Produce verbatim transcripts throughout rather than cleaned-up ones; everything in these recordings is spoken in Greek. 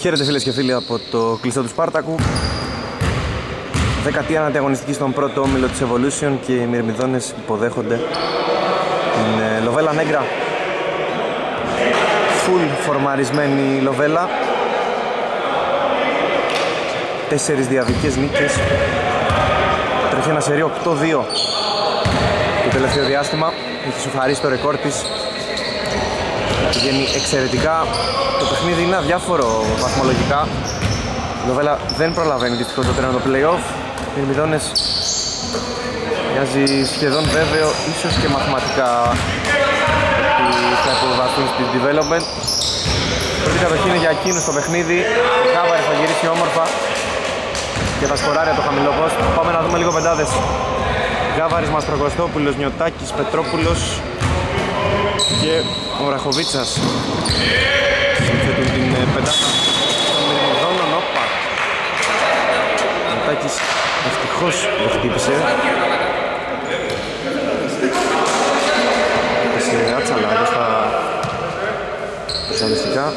Χαίρετε φίλες και φίλοι από το κλειστό του Σπάρτακου. Δέκατη ένατη αγωνιστική στον πρώτο όμιλο της Evolution και οι Μυρμηδόνες υποδέχονται την ε, Λοβέλα Νέγκρα. Full φορμαρισμένη Λοβέλα. Τέσσερις διαδικές νίκες. Τρέχει ένα σερί οκτώ δύο το τελευταίο διάστημα. Έχει σοφαρίσει το ρεκόρ της. Πηγαίνει εξαιρετικά. Το παιχνίδι είναι αδιάφορο βαθμολογικά. Η Λοβέλα δεν προλαβαίνει δυστυχώς το τρένο το play-off. Οι Μυρμηδόνες μοιάζει σχεδόν βέβαιο, ίσως και μαθηματικά, ότι θα υποβαθούν στη development. Πρώτη κατοχή είναι για εκείνους το παιχνίδι. Ο Κάβαρης θα γυρίσει όμορφα και θα σκοράρει από το χαμηλό post. Πάμε να δούμε λίγο πεντάδες. Γκάβαρης, Μαστροκοστόπουλος, Νιωτάκης, Πετρόπουλος και ο Ραχοβίτσας συνθέτουν την πεντάδα των Μυρμηδόνων. Όπα, Νιωτάκης ευτυχώς δεν χτύπησε. Έπεσε άτσαλα εδώ στα προσανιστικά.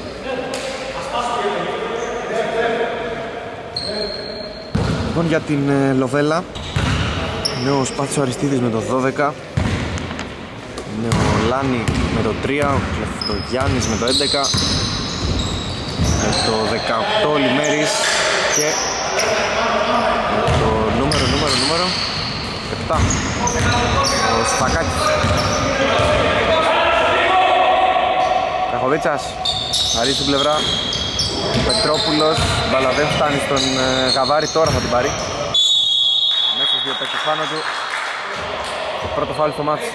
Λοιπόν, για την ε, Λοβέλα είναι ο Σπάθης ο Αριστίδης με το δώδεκα, είναι ο Λάνι με το τρία, ο Κλεφτογιάννης με το έντεκα, με το δεκαοκτώ ο Λιμέρης και με το νούμερο, νούμερο, νούμερο επτά ο Σφακάκης. Ραχοβίτσας, αρίζει στην πλευρά. Πετρόπουλος, μπάλα δεν φτάνει στον ε, Γαβάρη, τώρα θα την πάρει. Μέσα στους δύο παίκτες πάνω του. Το πρώτο φάουλ στο μάτς.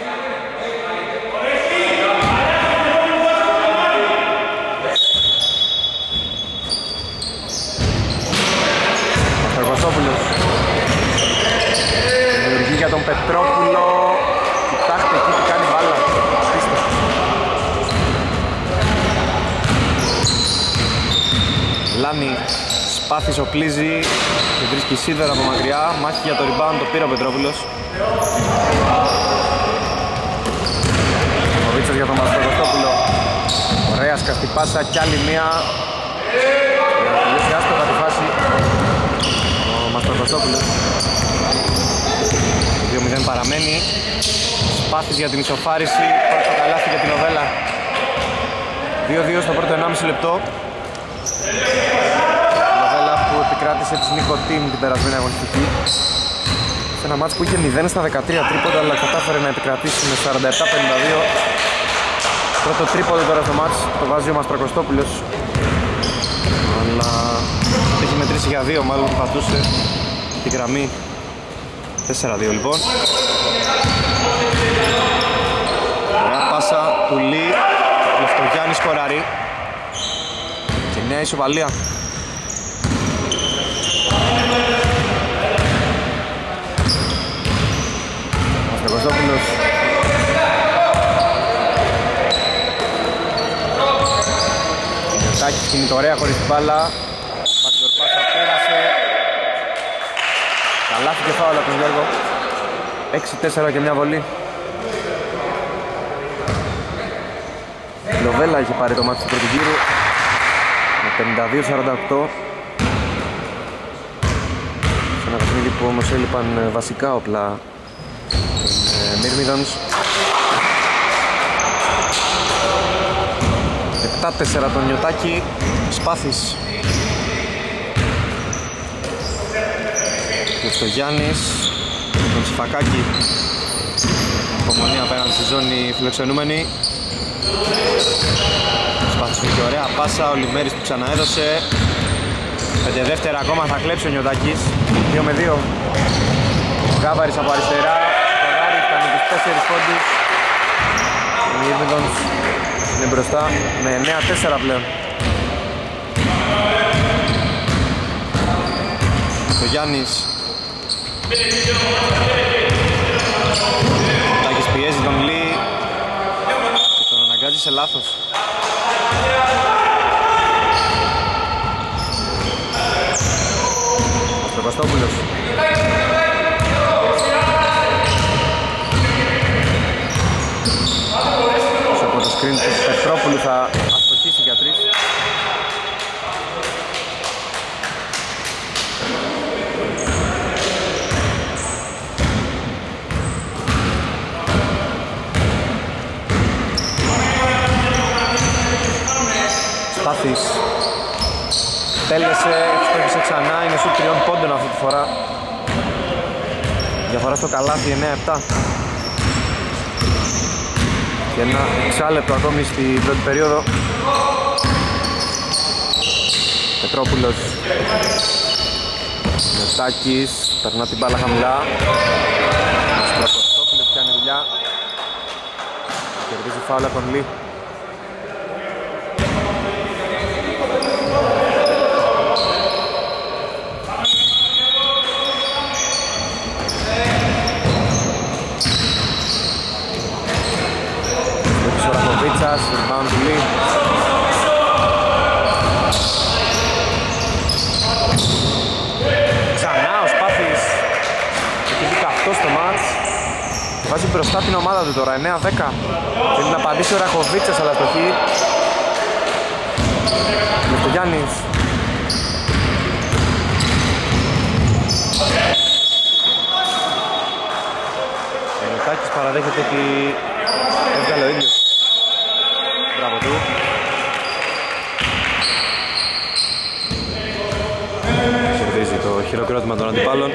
Μαστροκοστόπουλος. Δημιουργεί για τον Πετρόπουλο. Κοιτάξτε εκεί τι κάνει μπάλα. Λάνι, Σπάθης οπλίζει και βρίσκει σίδερα από μακριά. Μάχη για το rebound, το πήρε ο Πετρόπουλος. Ο Βίτσος για τον Μαστροκοστόπουλο. Ωραία σκαστή πάσα κι άλλη μία. Για να τελειώσει άστοχα τη φάση ο Μαστροκοστόπουλος. δύο μηδέν παραμένει. Σπάθης για την ισοφάριση. Πρώτο καλάθι για την Λοβέλα. δύο δύο στο πρώτο ενάμιση λεπτό. Λοβέλα που επικράτησε της Νικοτίν την περασμένη αγωνιστική σε ένα μάτς που είχε μηδέν στα δεκατρία τρίποντα, αλλά κατάφερε να επικρατήσει με σαράντα επτά πενήντα δύο. Πρώτο τρίποντο τώρα στο μάτς το βάζει ο Μαστροκοστόπουλος, αλλά έχει μετρήσει για δύο, μάλλον πατούσε τη γραμμή. Τέσσερα δύο λοιπόν. Ωραία πάσα του Λί, Λευτογιάννη σκοράρει και νέα ισοβαλία. Μαστροκοστόπουλος. Νιωτάκης κινείται ωραία χωρίς την μπάλα. Backdoor πάσα πέρασε. Καλάθι και φάουλ από τον Γιώργο. έξι τέσσερα και μια βολή. Η Λοβέλα είχε πάρει το μάτι του πρώτου γύρου με πενήντα δύο σαράντα οκτώ. Σε ένα παιχνίδι που όμως έλειπαν βασικά όπλα των Μυρμηδόνς. επτά τέσσερα τον Νιωτάκη. Σπάθης. Λευτογιάννης. Τον Σφακάκη. Υπομονή απέναντι στη ζώνη φιλοξενούμενη. Σπάθης και ωραία πάσα, ο Λιμέρης που ξαναέδωσε. Πέντε δεύτερα ακόμα θα κλέψει ο Νιωτάκης. δύο με δύο. Γκάβαρης από αριστερά. Σκοράρει, φτάνει τους τέσσερις πόντους. Οι Μυρμηδόνες είναι μπροστά με εννέα τέσσερα πλέον. Ο Γιάννης. Ο Νιωτάκης πιέζει τον Λί και τον αναγκάζει σε λάθος. Ο Κωστόπουλος. Όσο από το screen του Πετρόπουλου θα αστοχίσει για τρεις. Σπάθης τέλεσε, ευστόχησε ξανά, είναι σου τριών πόντων αυτή τη φορά. Διαφορά στο καλάθι εννέα επτά. Και ένα εξάλεπτο ακόμη στην πρώτη περίοδο. Πετρόπουλος, Μετάκης, περνά την μπάλα χαμηλά. Αστρακοστόπουλος κάνει δουλειά. Κερδίζει φάουλ από τον Λί. Ρακοβίτσας, rebound του Λί. Ξανά ο Σπάθης έχει δει καυτό στο μάτς. Βάζει μπροστά την ομάδα του τώρα, εννέα δέκα. Θέλει να απαντήσει ο Ρακοβίτσας, αλλά στοχή. Λευτογιάννης. Ο Μετάκης παραδέχεται ότι έβγαλε ο ίδιος. Μπράβο του. Κερδίζει το χειροκρότημα των αντιπάλων.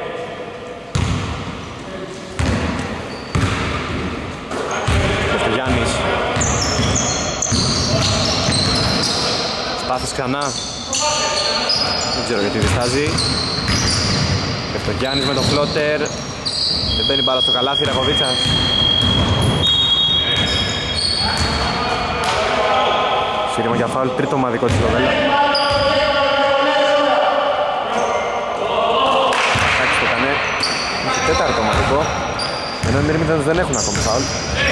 Λευτογιάννης. Σπάθης ξανά. Δεν ξέρω γιατί διστάζει. Λευτογιάννης με το φλότερ. Δεν μπαίνει μπάλα στο καλάθι, Ρακοβίτσας. Σύρημα για φάουλ, τρίτο ομαδικό της Λοβέλα. Κάκης το έκανε. Έχει τέταρτο ομαδικό. Ενώ οι Μυρμίδες δεν έχουν ακόμη φάουλ.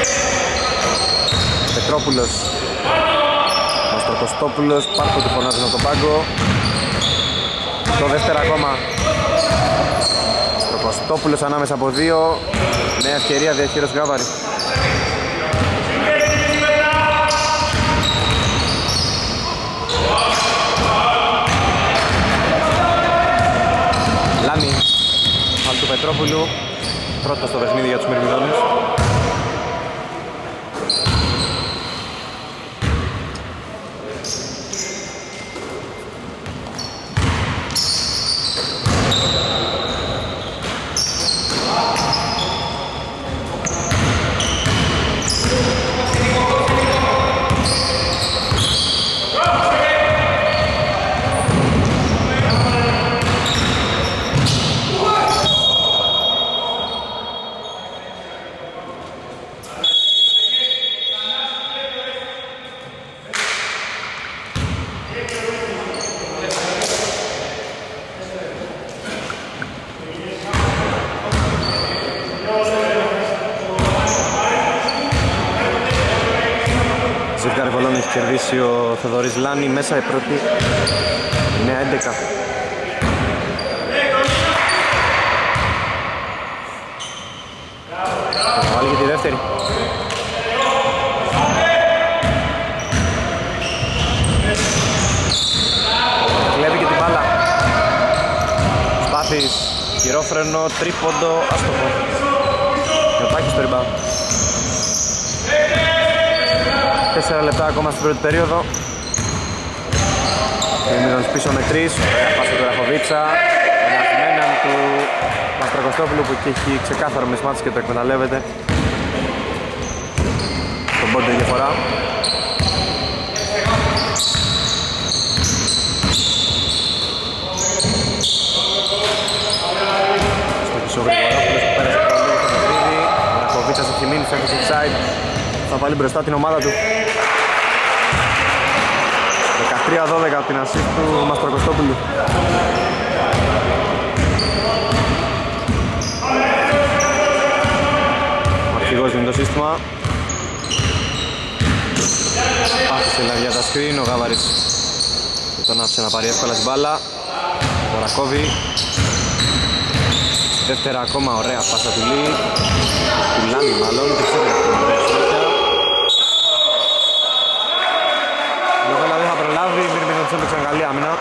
Πετρόπουλος. Μαστροκοστόπουλος, Πάρκο του φωνάζουν από τον πάγκο. Το δεύτερο ακόμα. Μαστροκοστόπουλος ανάμεσα από δύο. Νέα ευκαιρία, διαχείρος Γκάβαρη. Λάνι, φάουλ του Πετρόπουλου. Πρώτο στο παιχνίδι για τους Μυρμηδόνες. Κερδίσει ο Θοδωρής Λάνι, μέσα η πρώτη εννέα έντεκα. Θα βάλει και τη δεύτερη. Κλέβει και την μπάλα. Σπάθης, χειρόφρενο, τρίποντο, άστοχο. Νιωτάκης στο rebound. Τέσσερα λεπτά ακόμα στην πρώτη περίοδο. Μυρμηδόνες πίσω με τρεις. Ωραία πάσα του Ραχοβίτσα. Ένας με έναν του Μαστρακοστόπουλου που έχει ξεκάθαρο μισμάτς και το εκμεταλλεύεται. Στον πόντο η διαφορά. Στο πίσω Γρηγορόπουλος που πέρασε πολύ στο παιχνίδι. Ο Ραχοβίτσας έχει μείνει στο offside. Θα βάλει μπροστά την ομάδα του. δεκατρία δώδεκα από την ασίστ του Μαστροκοστόπουλου. Αρχηγός με το σύστημα. Άφησε λαβιά τα σκριν, ο Γάβαρης και τον άφησε να πάρει εύκολα την μπάλα. Ο Ρακόβι. Δεύτερα ακόμα ωραία πάσα του Λί. Του Λάνι μάλλον, δεν ξέρω γιατί. Λοβέλα δεν θα προλάβει, οι Μυρμηδόνες έπαιξαν καλή άμυνα.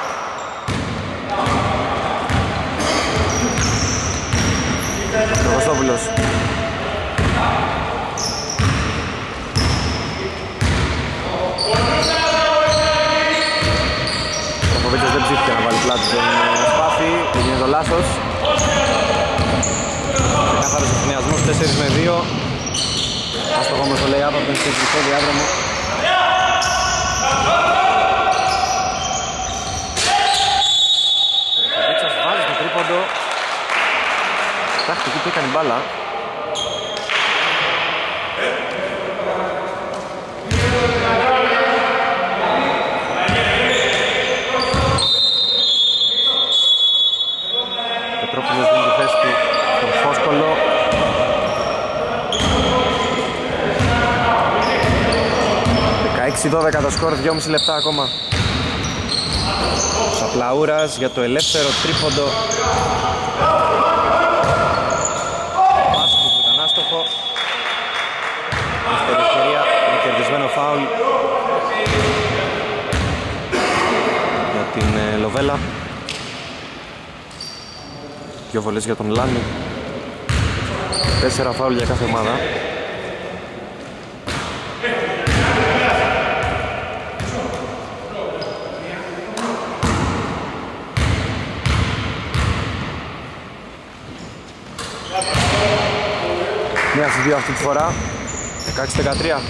Ο Κωστόπουλος. λάθος. Ξεκάθαρος ευθυνιασμός, τέσσερα με δύο. Άστοχο όμως το λέει από τον κεντρικό διάδρομο. Ο Ρακοβίτσας βάζει το τρίποντο. Κοιτάξτε εκεί που έκανε μπάλα. Πετρόπουλος δίνει τη θέση του στον Φόσκολο. δεκαέξι δώδεκα το σκορ, δυόμισι λεπτά ακόμα. Σαπλαούρας για το ελεύθερο τρίποντο. Πάσκου που ήταν άστοχο. Δεύτερη ευκαιρία με κερδισμένο φάουλ για την ε, Λοβέλα. Δύο βολές για τον Λάνι. Τέσσερα φάουλ για κάθε ομάδα. Μία στις δύο αυτή τη φορά. δεκαέξι δεκατρία.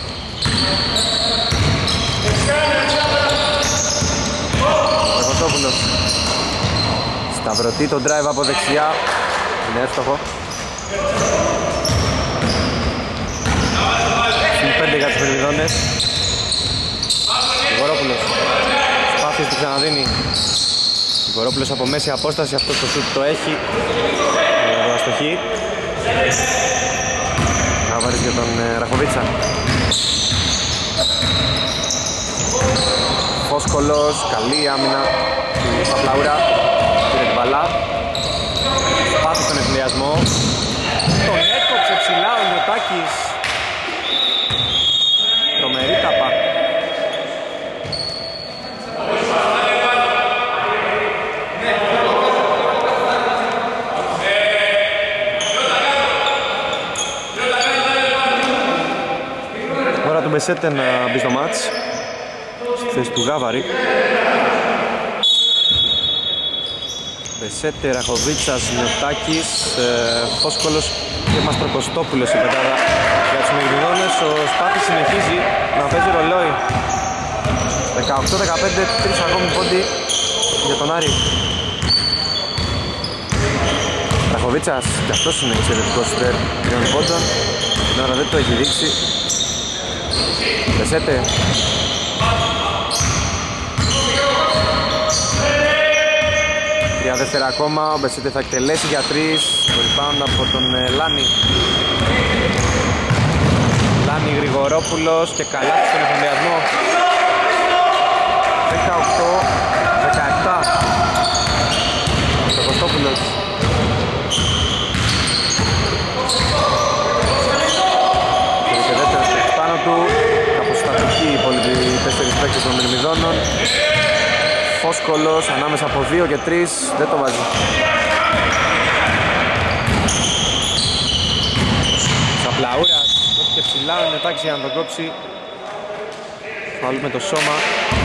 Κωστόπουλος. Σταυρωτεί το drive από δεξιά. Είναι εύστοχο. Συν πέντε για τους Μυρμηδόνες. Γορόπουλος. Σπάθης του ξαναδίνει. Γορόπουλος από μέση απόσταση. Αυτό το σουτ το έχει. Εδώ αστοχή. Κάβαρης για τον ε, Ραχοβίτσα. Φόσκολος, καλή άμυνα του Σαπλαούρα. Πήρε την μπαλά. Πάθησε τον ευθυνιασμό. Τον έκοψε ψηλά ο Νιωτάκης. Τρομερή τάπα. Ώρα του Μπεσέτε να μπει στο μάτς στη θέση του Γάβαρη. Μπεσέτε, Ραχοβίτσας, Νιωτάκης, ε, Φόσκολος και Μαστροκοστόπουλος η πεντάδα για τους Μυρμηδόνες. Ο Σπάθης συνεχίζει να παίζει ρολόι. δεκαοκτώ δεκαπέντε, τρεις ακόμη πόντι για τον Άρη. Ραχοβίτσας, και αυτός είναι εξαιρετικός σουτέρ τριών πόντων. Την ώρα δεν το έχει δείξει. Μπεσέτε. Τρία δεύτερα ακόμα, ο Μπεσέτε θα εκτελέσει για τρεις. Το rebound από τον ε, Λάνι. Λάνι Γρηγορόπουλος και καλά στον εφημιασμό. δεκαοκτώ δεκαεπτά. Ο Κωστόπουλος. Και δεύτερος πάνω του. Κάπως στατική οι υπόλοιποι τέσσερις παίκτες των Μυρμηδόνων. Φόσκολος ανάμεσα από δύο και τρεις, δεν το βάζει. Σαπλαούρας, όχι και ψηλά, είναι τάξη για να τον κόψει. Φάουλ με το σώμα.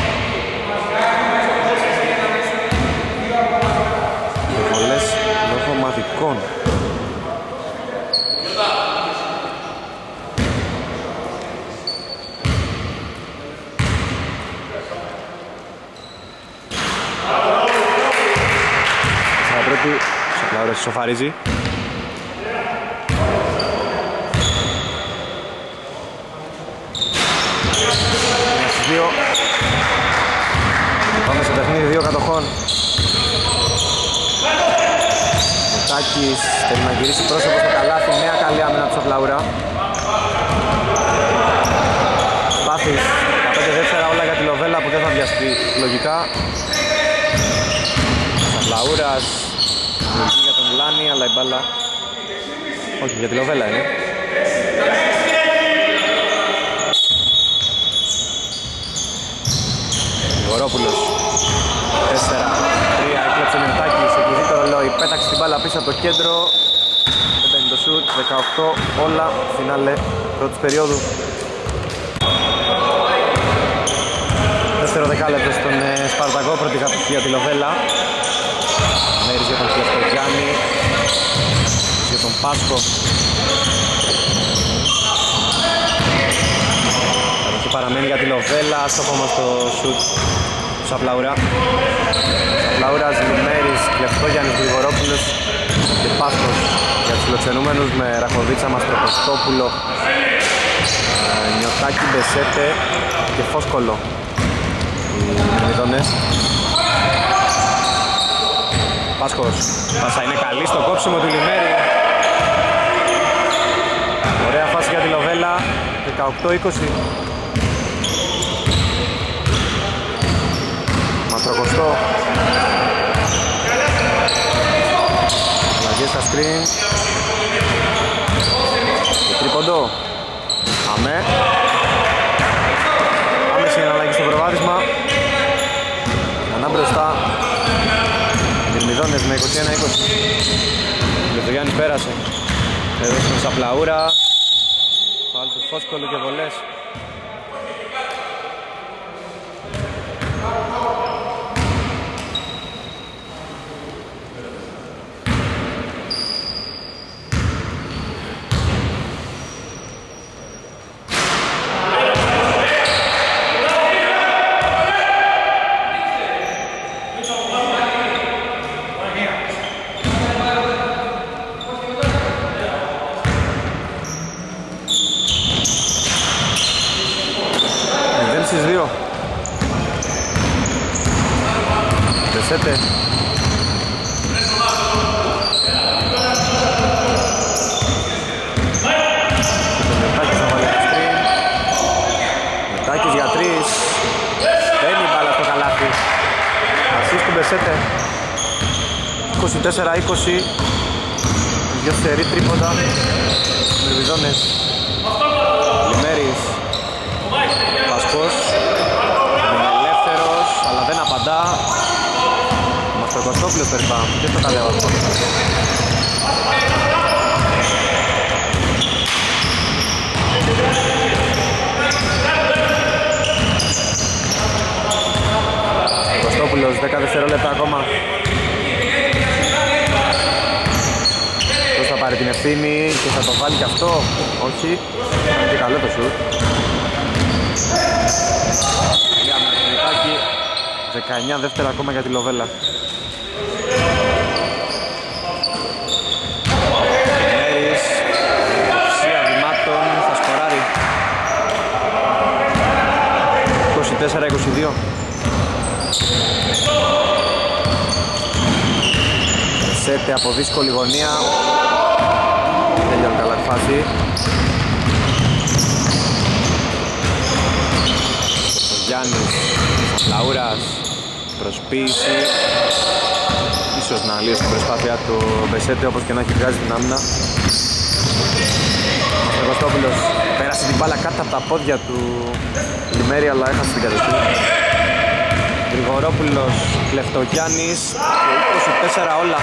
Και βολές λόγω μαδικών. Ο Σαπλαούρας σοφαρίζει. Ένα στους δύο. Πάμε σε παιχνίδι δύο κατοχών. Ο Τάκης θέλει να γυρίσει πρόσωπο στο καλάθι. Νέα καλή άμυνα του Σαπλαούρα. Σπάθης, πέντε δεύτερα όλα για τη Λοβέλα που δεν θα βιαστεί λογικά. Σαπλαούρας δημιουργεί για τον Λάνι, αλλά η μπάλα όχι, για τη Λοβέλα είναι. Γορόπουλος τέσσερα τρία, έκλεψε ο Νιωτάκης, εκκληθεί το ρολόι, πέταξε την μπάλα πίσω από το κέντρο. Δεν παίρνει το σουτ, δεκαοκτώ όλα, φινάλε πρώτης περίοδου. Δεύτερο δεκάλεπτο στον Σπαρτακό, πρώτη κατοχή για τη Λοβέλα. Μέρης για τον Κλεφτογιάννη, για τον Πάσκο. Εκεί παραμένει για τη Λοβέλα, στόχο όμως το σουτ του Σαπλαούρα. Σαπλαούρας, Λιμέρης, Κλεφτογιάννης, Γρηγορόπουλος και Πάσκος για τους φιλοξενούμενους με Ραχοβίτσα, Μαστροποστόπουλο, Νιωτάκη, Μπεσέτε και Φόσκολο. Οι Μυρμηδόνες. Πάσκος, πάσα είναι καλή στο κόψιμο του Λιμέρη. Ωραία φάση για τη Λοβέλα, δεκαοκτώ είκοσι. Μαστροκοστό. Αλλαγές στα σκριν. Και τρίποντο. Αμέ. Άμεση εναλλαγή στο προβάδισμα. Ανά μπροστά. Μυρμηδόνες με είκοσι ένα είκοσι. Ο Λευτογιάννης πέρασε. Εδώ στην Σαπλαούρα. Φάουλ του Φόσκολου και βολές. Μπεσέτε. Μετάκης θα βάλει το σκριν. Μετάκης για τρεις. Μπαίνει η μπάλα στο καλάθι. Ασίστ του Μπεσέτε. είκοσι τέσσερα είκοσι. Δυο σερί τρίποντα. Μυρμηδόνες. Λιμέρης. Πασκός. Είναι ελεύθερος, αλλά δεν απαντά. Μαστροκοστόπουλος περίπου. Και στο καλέβατο. Κωστόπουλος, δέκα δευτερόλεπτα ακόμα. Πώς θα πάρει την ευθύνη και θα το βάλει και αυτό. Όχι, είναι και καλό το σουτ. Για Μαρτινιτάκη, δεκαεννιά δεύτερα ακόμα για τη Λοβέλα. Μέρης, οξία βημάτων, θα σκοράρει. είκοσι τέσσερα είκοσι δύο. Σέτε από δύσκολη γωνία. Τελειώνει καλά τη φάση. Ο Γιάννης, Λαούρας, προσποίηση. Ίσως να λύσει την προσπάθεια του Μπεσέτε, όπως και να έχει βγάζει την άμυνα. Ο Κωστόπουλος πέρασε την μπάλα κάτω από τα πόδια του Λιμέρη, αλλά έχασε την κατοχή. Γρηγορόπουλος, Κλεφτογιάννης και είκοσι τέσσερα όλα.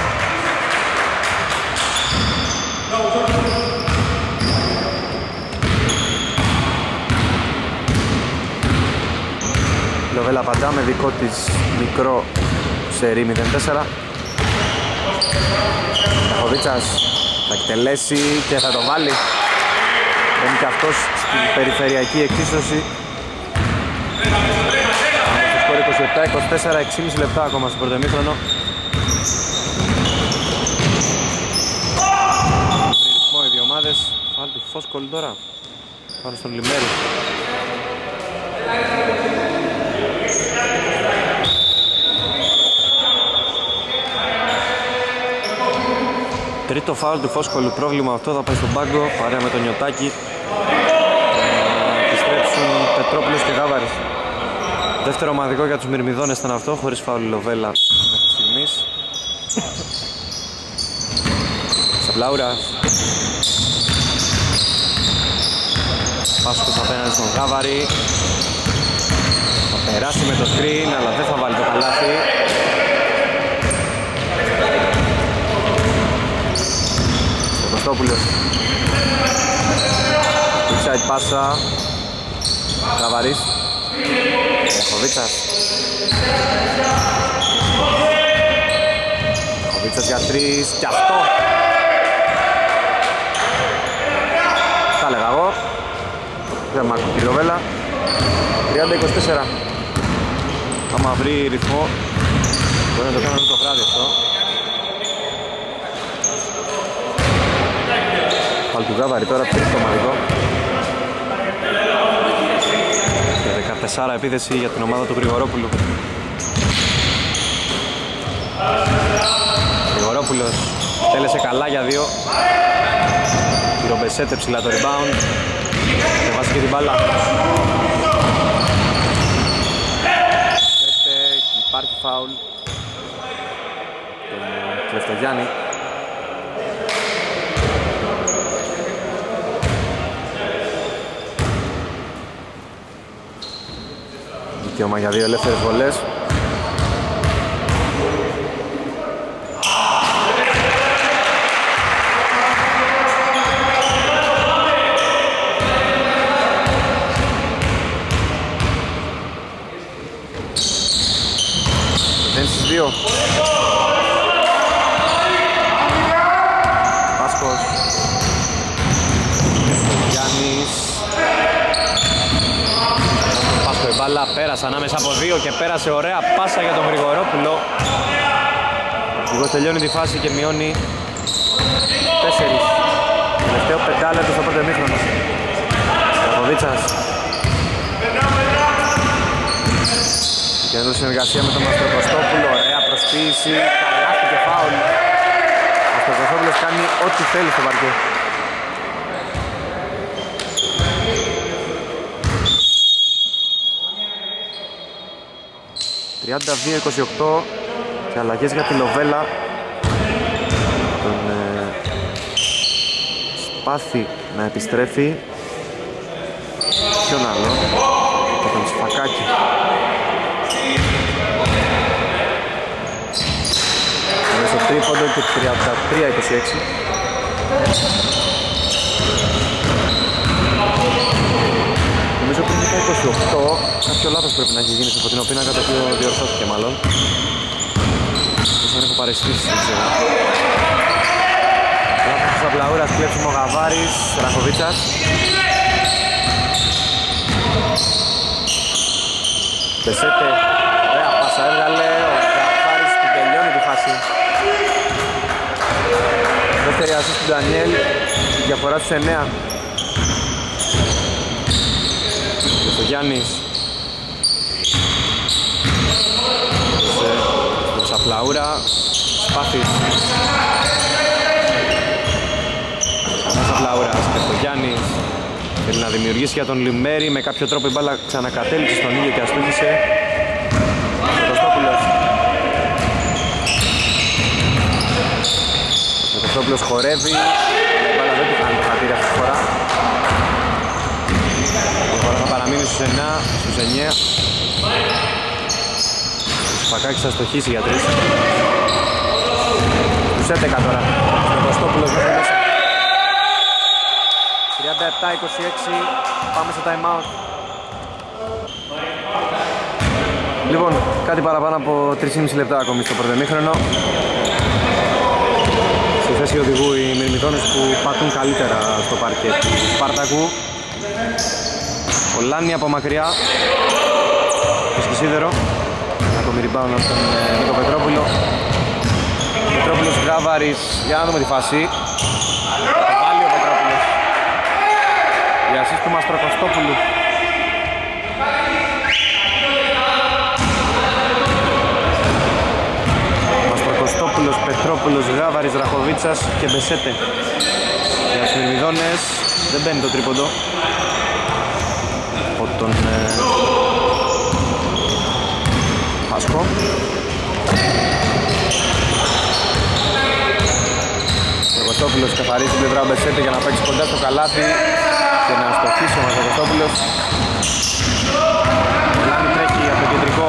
Λοβέλα παντά με δικό της μικρό σερί μηδέν τέσσερα. Ταχοβίτσας θα εκτελέσει και θα το βάλει. Είναι και αυτός στην περιφερειακή εξίσωση. Στο σκορ είκοσι επτά είκοσι τέσσερα, έξι και μισό λεπτά ακόμα στο πρώτο ημίχρονο. Βρει ρυθμό οι δύο ομάδες. Φάλ του Φόσκολου τώρα πάνω στον Λιμέρη. Τρίτο φάουλ του Φόσκολου, πρόβλημα αυτό, θα πάει στον πάγκο παρέα με τον Νιωτάκη. Θα επιστρέψουν Πετρόπουλος και Γάβαρης. Δεύτερο ομαδικό για τους Μυρμηδόνες ήταν αυτό, χωρίς φάουλ Λοβέλα μέχρι στιγμής. Σαπλαούρας. Πάσκος απέναντι στον Γάβαρη. Θα περάσει με το screen, αλλά δεν θα βάλει το καλάθι. Κωστόπουλος. Inside πάσα. Γαβαρής. Ραχοβίτσας. Ραχοβίτσας για τρεις και αυτό. Τα έλεγα εγώ. Δεν μ' άκου Λοβέλα. τριάντα είκοσι τέσσερα. Άμα βρει ρυθμό μπορεί να το κάνω το βράδυ αυτό. Φαλ του Γάβαρη τώρα, τρίτο ομαδικό. Και δεκατέσσερα επίθεση για την ομάδα του Γρηγορόπουλου. Γρηγορόπουλος τέλεσε καλά για δύο. Η Ρομπεσέτε ψηλά το rebound. Και βάζει και την μπάλα. Υπάρχει φάουλ τον Κλεφτογιάννη. Δικαίωμα για δύο ελεύθερες βολές. Δύο. Πάσκος. Γιάννης. Πάσκο η μπάλα πέρασε ανάμεσα από δύο και πέρασε ωραία πάσα για τον Γρηγορόπουλο. Λίγο τελειώνει τη φάση και μειώνει τέσσερις. Τελευταίο πεντάλεπτο στο πρώτο ημίχρονο. Ραχοβίτσας. Και εδώ συνεργασία με τον Μαστροκοστόπουλο, ωραία προσποίηση, καλάθι και φάουλ. Ο Μαστροκοστόπουλος κάνει ό,τι θέλει στο παρκέ. τριάντα δύο είκοσι οκτώ και αλλαγές για τη Λοβέλα. Τον ε, Σπάθη να επιστρέφει. Ποιον άλλο, και τον Σφακάκη. Στο τρίποντο και τριάντα τρία είκοσι έξι. Νομίζω πριν είχα είκοσι οκτώ, κάποιο λάθος πρέπει να έχει γίνει στο φωτεινό πίνακα, το οποίο διορθώθηκε μάλλον. Ίσως δεν έχω παραισθήσει, δεν ξέρω. Λάθος της Απλαούρας, κλέψιμο Γαβάρης, Ραχοβίτσας. Μπεσέτε, ωραία πάσα έβγαλε, ο Γαβάρης την τελειώνει τη φάση. Δεύτερη ασίστ του Ντανιέλ, η διαφορά στους εννέα. Και ο Γιάννης. Στον Ξαπλαούρα, Σπάθης. Ο Ξαπλαούρας και ο Γιάννης. Θέλει να δημιουργήσει για τον Λιμέρη, με κάποιο τρόπο η μπάλα ξανακατέληξε στον ίδιο και αστούχησε. Ο Κωστόπουλος. Ο Κωστόπουλος χορεύει, η μπάλα δεν του κάνει το χατήρι αυτή τη φορά. Η φορά θα παραμείνει στους εννέα, στους εννέα. Ο Σπακάκης θα στοχίσει για τρεις. Στους έντεκα τώρα, ο Κωστόπουλος μέχρι μέσα. τριάντα επτά είκοσι έξι, πάμε στο time out. Λοιπόν, κάτι παραπάνω από τρία και μισό λεπτά ακόμη στο πρώτο ημίχρονο. Στη θέση οδηγού οι Μυρμηδόνες που πατούν καλύτερα στο παρκέ του Σπάρτακου. Ο Λάνι από μακριά, το σκισίδερο, ακόμη rebound από τον Νίκο Πετρόπουλο. Πετρόπουλος Γράβαρης, για να δούμε τη φάση. Βάλει ο Πετρόπουλος. Η ασίστ του Μαστροκοστόπουλου. Μαστροκοστόπουλος, Πετρόπουλος, Γάβαρης, Ραχοβίτσας και Μπεσέτε. Για τους Μυρμηδόνες δεν μπαίνει το τρίποντο από τον ε... Πάσκο. Μαστροκοστόπουλος καθαρίζει την πλευρά Μπεσέτε για να παίξει κοντά στο καλάθι και να στοχίσει ο Μαστροκοστόπουλος. Λάνι τρέχει από το κεντρικό.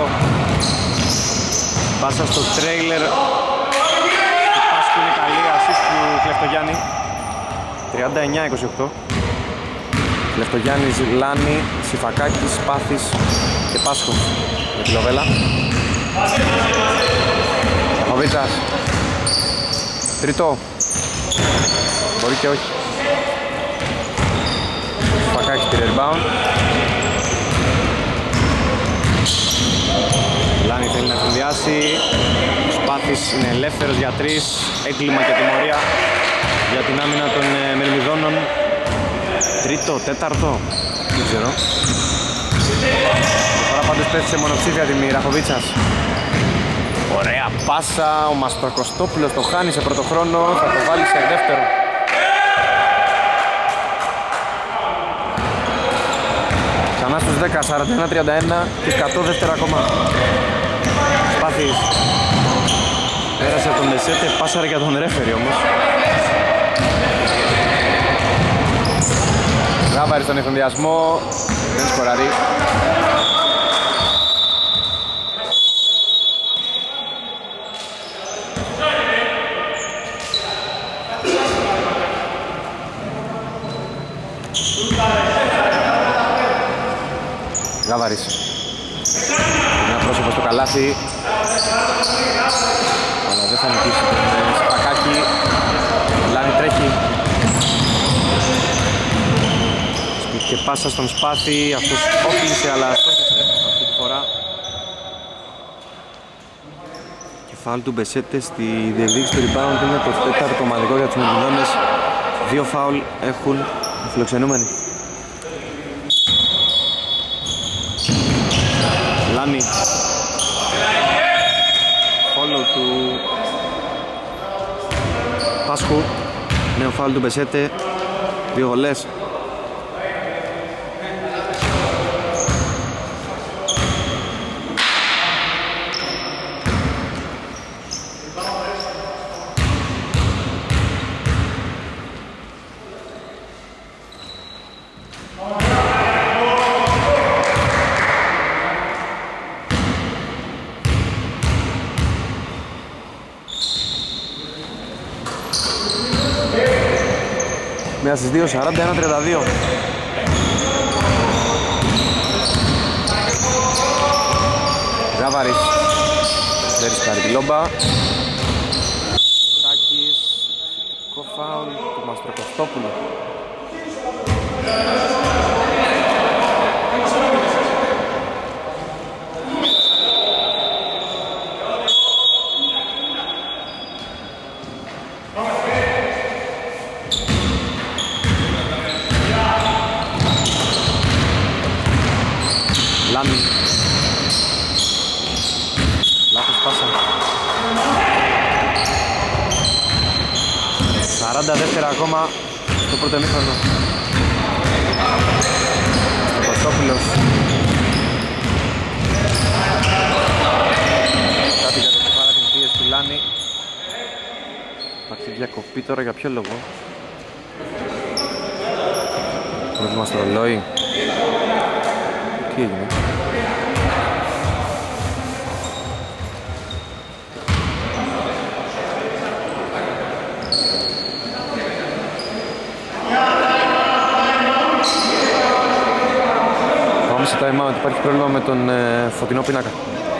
Πάσα στο τρέιλερ. Η πάση που είναι καλή, ασίστ του Κλεφτογιάννη. τριάντα εννέα είκοσι οκτώ. Κλεφτογιάννης, Λάνι, Σιφακάκης, Σπάθης και Πάσχος με τη Λοβέλα. Ραχοβίτσας. Τρίτο. Μπορεί και όχι. Φακάκης πήρε rebound. Λάνη θέλει να συνδυάσει. Ο Σπάθης είναι ελεύθερος για τρεις. Έγκλημα και τιμωρία για την άμυνα των ε, Μερμηδόνων. Τρίτο, τέταρτο, δεν ξέρω. Τώρα πάντως πέφτει σε μονοψήφια τη Ραχοβίτσας. Ωραία πάσα, ο Μαστροκοστόπουλος το χάνει σε πρώτο χρόνο, θα το βάλει σε δεύτερο. Ξανά στους δέκα, σαράντα ένα τριάντα ένα και εκατό δεύτερα ακόμα. Σπάθης πέρασε από τον Μπεσέτε, πάσαρε για τον ρέφερι όμως. Γάβαρη στον εφημδιασμό, δεν σκοράρει. Γάβαρης. Ένα πρόσωπο στο καλάθι. Αλλά δεν θα νικήσει τον Σπακάκη. Λάνη τρέχει. Και πάσα στον Σπάθη. Αυτός όκλεισε αλλά στόχισε αυτή τη φορά. Και φάουλ του Μπεσέτε στη διεκδίκηση του rebound. Είναι το τέταρτο ομαδικό για τους Μερμηδόνες. Δύο φάουλ έχουν οι φιλοξενούμενοι. Λάνη. Follow του Πάσχου. Νέο φάουλ του Μπεσέτε. Δύο βολές. Μία στις δύο, σαράντα ένα τριάντα δύο. Γάβαρης δεν ρισκάρει τη λόμπα. Τάκης, φυτικό φάουλ του Μαστροκοστόπουλου. Λάμι. Λάθος πάσα. σαράντα δεύτερα ακόμα στο πρώτο ημίχρονο. Κωστόπουλος. Κάτι για το πάρα την πίεση του Λάνη. Υπάρχει διακοπή τώρα για ποιο λόγο? Πρόβλημα στο ρολόι. Τι έγινε? Πάμε σε time out, υπάρχει πρόβλημα με τον ε, φωτεινό πίνακα.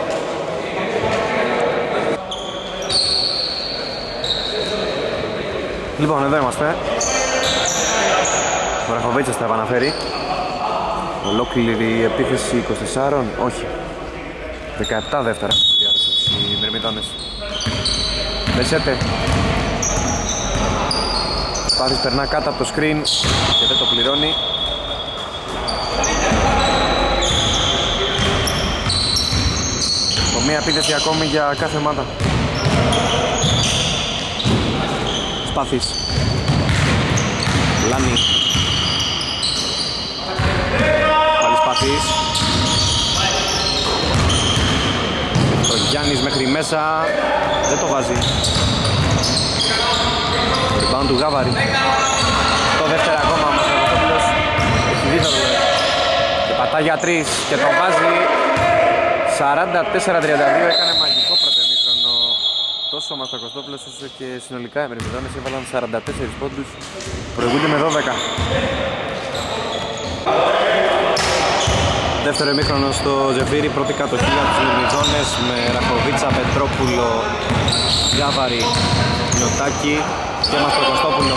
Λοιπόν, εδώ είμαστε. Ο Ραχοβίτσας θα επαναφέρει. Ολόκληρη επίθεση είκοσι τέσσερα, όχι. δεκαεπτά δεύτερα διάθεση οι Μερμηδόνες. Μπεσέτε. Σπάθης περνά κάτω από το screen και δεν το πληρώνει. Από μία επίθεση ακόμη για κάθε ομάδα. Σπάθης. Λάνη. Σπαθής. Ο Γιάννης μέχρι μέσα, δεν το βάζει. Το rebound του Γάβαρη. Το δεύτερο ακόμα ο Μαστροκοστόπουλος έχει δίδωρο και πατά για τρεις και το βάζει. Σαράντα τέσσερα τριάντα δύο. Έκανε μαγικό πρώτο ημίχρονο τόσο ο Μαστροκοστόπουλος όσο και συνολικά οι Μερμηδόνες έβαλαν σαράντα τέσσερις πόντους, προηγούνται με δώδεκα. Δεύτερο ημίχρονο στο Ζεφύρι, πρώτη κατοχή για τους Μυρμηδόνες με Ραχοβίτσα, Πετρόπουλο, Γκάβαρη, Νιωτάκη και Μαστροκοστόπουλο.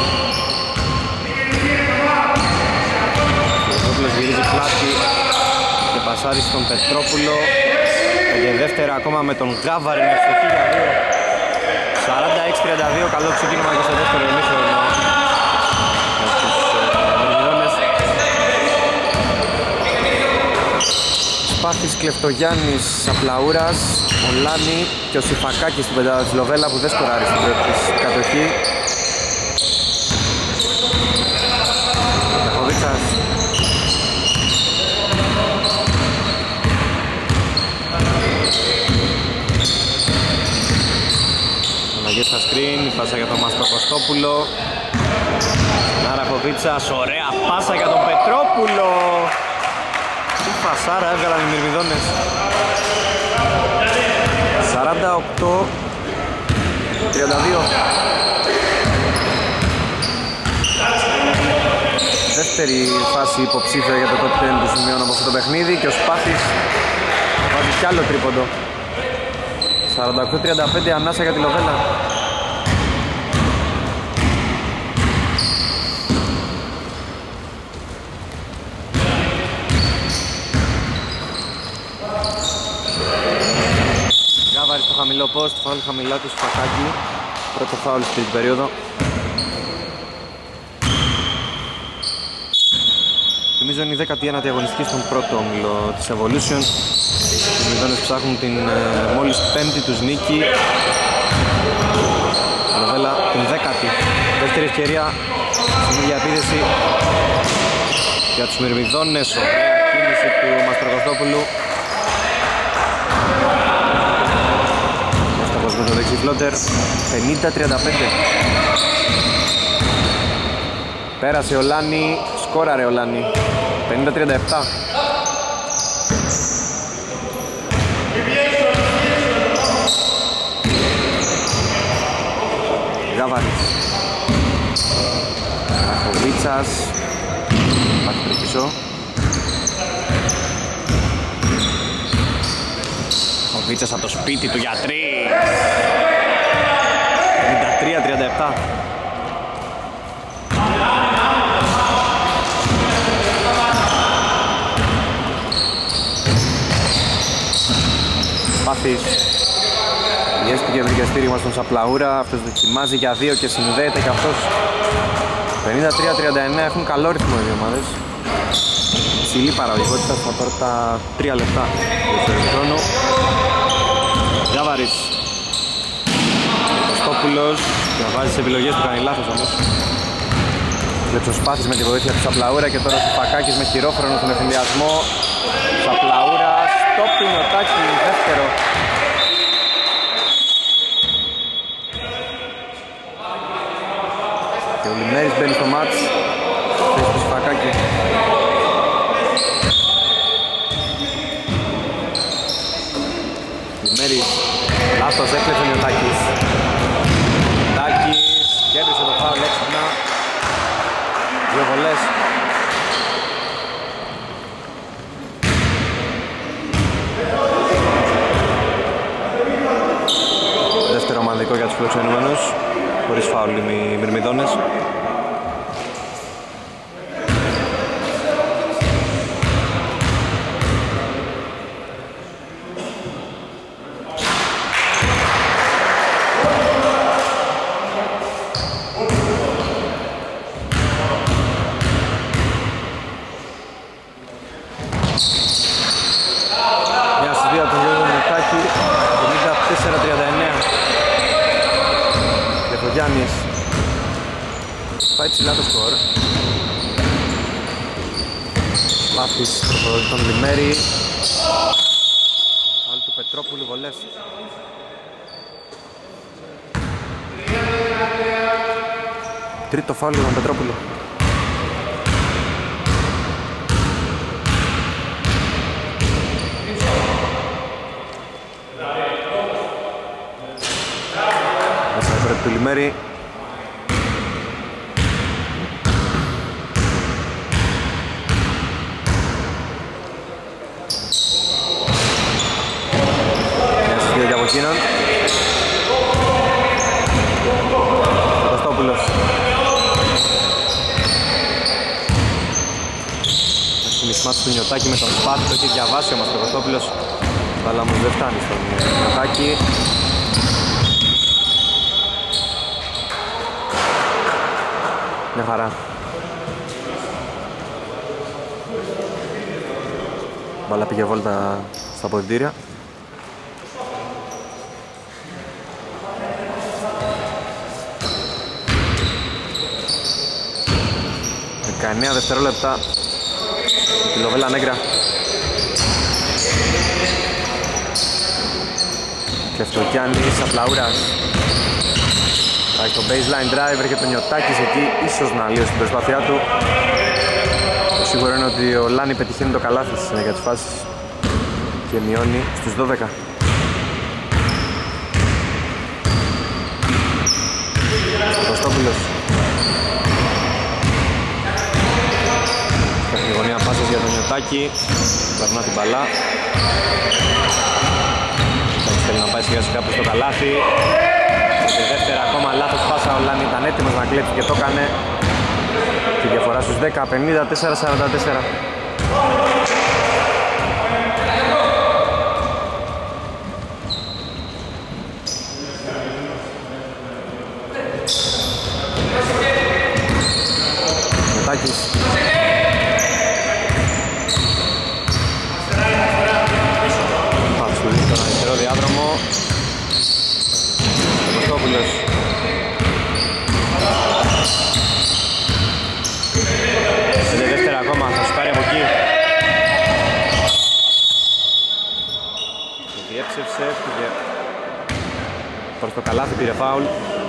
Ο Πετρόπουλος γυρίζει πλάτη και πασάρει στον Πετρόπουλο. Και δεύτερα ακόμα με τον Γκάβαρη με ευστοχή για δύο. σαράντα έξι τριάντα δύο, καλό ξεκίνημα και στο δεύτερο ημίχρονο. Σπάθης, Κλεφτογιάννης, Σαπλαούρας, ο Λάνη και ο Σιφακάκης στην πεντάδα της Λοβέλα που δεν σκοράρει στην πρώτη της κατοχή. Ραχοβίτσας. Αναγές στα σκριν, η πάσα για τον Μαστροκοστόπουλο. Ραχοβίτσας, ωραία πάσα για τον Πετρόπουλο. Τι φασάρα έβγαλαν οι Μυρμηδόνες. σαράντα οκτώ τριάντα δύο. Δεύτερη φάση υποψήφια για το top δέκα του σημειώνω από αυτό το παιχνίδι και ο Σπάθης βάζει κι άλλο τρίποντο. σαράντα οκτώ τριάντα πέντε, ανάσα για τη Λοβέλα. Χαμηλό post, φάουλ χαμηλά του Σφακάκη. Πρώτο φάουλ στην τρίτη περίοδο. Θυμίζω είναι η δέκατη ένατη αγωνιστική στον πρώτο όμιλο της Evolution. Οι Μυρμηδόνες ψάχνουν την ε, μόλις πέμπτη τους νίκη. Λοβέλα την δέκατη. Δεύτερη ευκαιρία στην ίδια επίδεση για τους Μυρμηδόνες. Ωραία κίνηση του Μαστροκοστόπουλου. Με το δεξί φλότερ, πενήντα τριάντα πέντε. Πέρασε ο Λάνη, σκόραρε ο Λάνη, πενήντα τριάντα επτά. Γκάβαρης, Ραχοβίτσας, πάει πίσω. Ραχοβίτσας από το σπίτι του για τρεις. πενήντα τρία τριάντα επτά. Σπάθης πιέστηκε βρήκε στήριγμα στον Σαπλαούρα. Αυτός δοκιμάζει για δύο και συνδέεται και αυτός. πενήντα τρία τριάντα εννέα, έχουν καλό ρυθμό οι δύο ομάδες. Ψηλή παραγωγικότητα στα πρώτα τρία λεπτά του χρόνου. Γκάβαρης, Κωστόπουλος και να βάζει τις επιλογές του, κάνει λάθος όμως. Βλέπει ο Σπάθης με τη βοήθεια του Σαπλαούρα και τώρα ο Σιφακάκης με χειρόφρονο στον εφηλιασμό. Σαπλαούρα, στο Νιωτάκη, δεύτερο. Και ο Λιμέρης μπαίνει στο μάτς, θέση του Σιφακάκη. Λιμέρης, λάθος, έκλεψε ο Νιωτάκης. Νιωτάκης, κέρδισε το φάουλ έξυπνα. Δύο βολές. Δεύτερο ομαδικό για τους φιλοξενούμενους, χωρίς φάουλ οι Μυρμηδόνες. Πάει ψηλά το σκορ. Σπάθης προχωρεί τον Λιμέρη. Άλλη του Πετρόπουλου, βολές. Τρίτο φάουλ για τον Πετρόπουλο. Μέσα η πρώτη του Λιμέρη. εκείνον. Κωστόπουλος. Έχει μισμάτς του Νιωτάκη με τον Σπάθη, το έχει διαβάσει όμως ο Κωστόπουλος. Αλλά όμως δεν φτάνει στον Νιωτάκη. Μια χαρά. Μπάλα πήγε βόλτα στα ποδητήρια. δεκαεννέα δευτερόλεπτα. Τη Λοβέλα Νέγκρα. Κλεφτοκιάννης, Απλαούρας. Θα έχει το baseline drive, έρχεται ο Νιωτάκης εκεί, ίσως να λύσει την προσπάθειά του. Το σίγουρο είναι ότι ο Λάνι πετυχαίνει το καλάθι στη συνέχεια της φάσης και μειώνει στους δώδεκα. Κωστόπουλος. Στην γωνία πάσας για τον Νιωτάκη, περνά την μπαλά. Νιωτάκης θέλει να πάει σιγά σιγά προς το καλάθι. Και δεύτερα ακόμα λάθος πάσα, ο Λάνι ήταν έτοιμος να κλέψει και το έκανε. Και διαφορά στους δέκα, πενήντα τέσσερα σαράντα τέσσερα. Νιωτάκης. Πάμε στο δίκτυο, τον αριστερό διάδρομο. Κωστόπουλος. Πέντε δεύτερα ακόμα, θα σου πάρει από εκεί. Το διέψευσε, πήγε προς το καλάθι, πήρε φάουλ.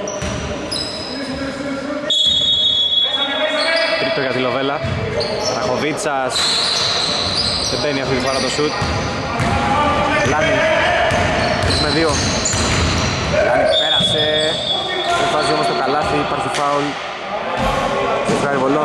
Τρίτο για τη Λοβέλα. Ραχοβίτσας. Δεν μπαίνει αυτή τη φορά το σουτ. Λάνι. Με δύο. Λάνι πέρασε. Δεν βάζει όμως το καλάθι, υπάρχει φάουλ. Και βγάλει βολών.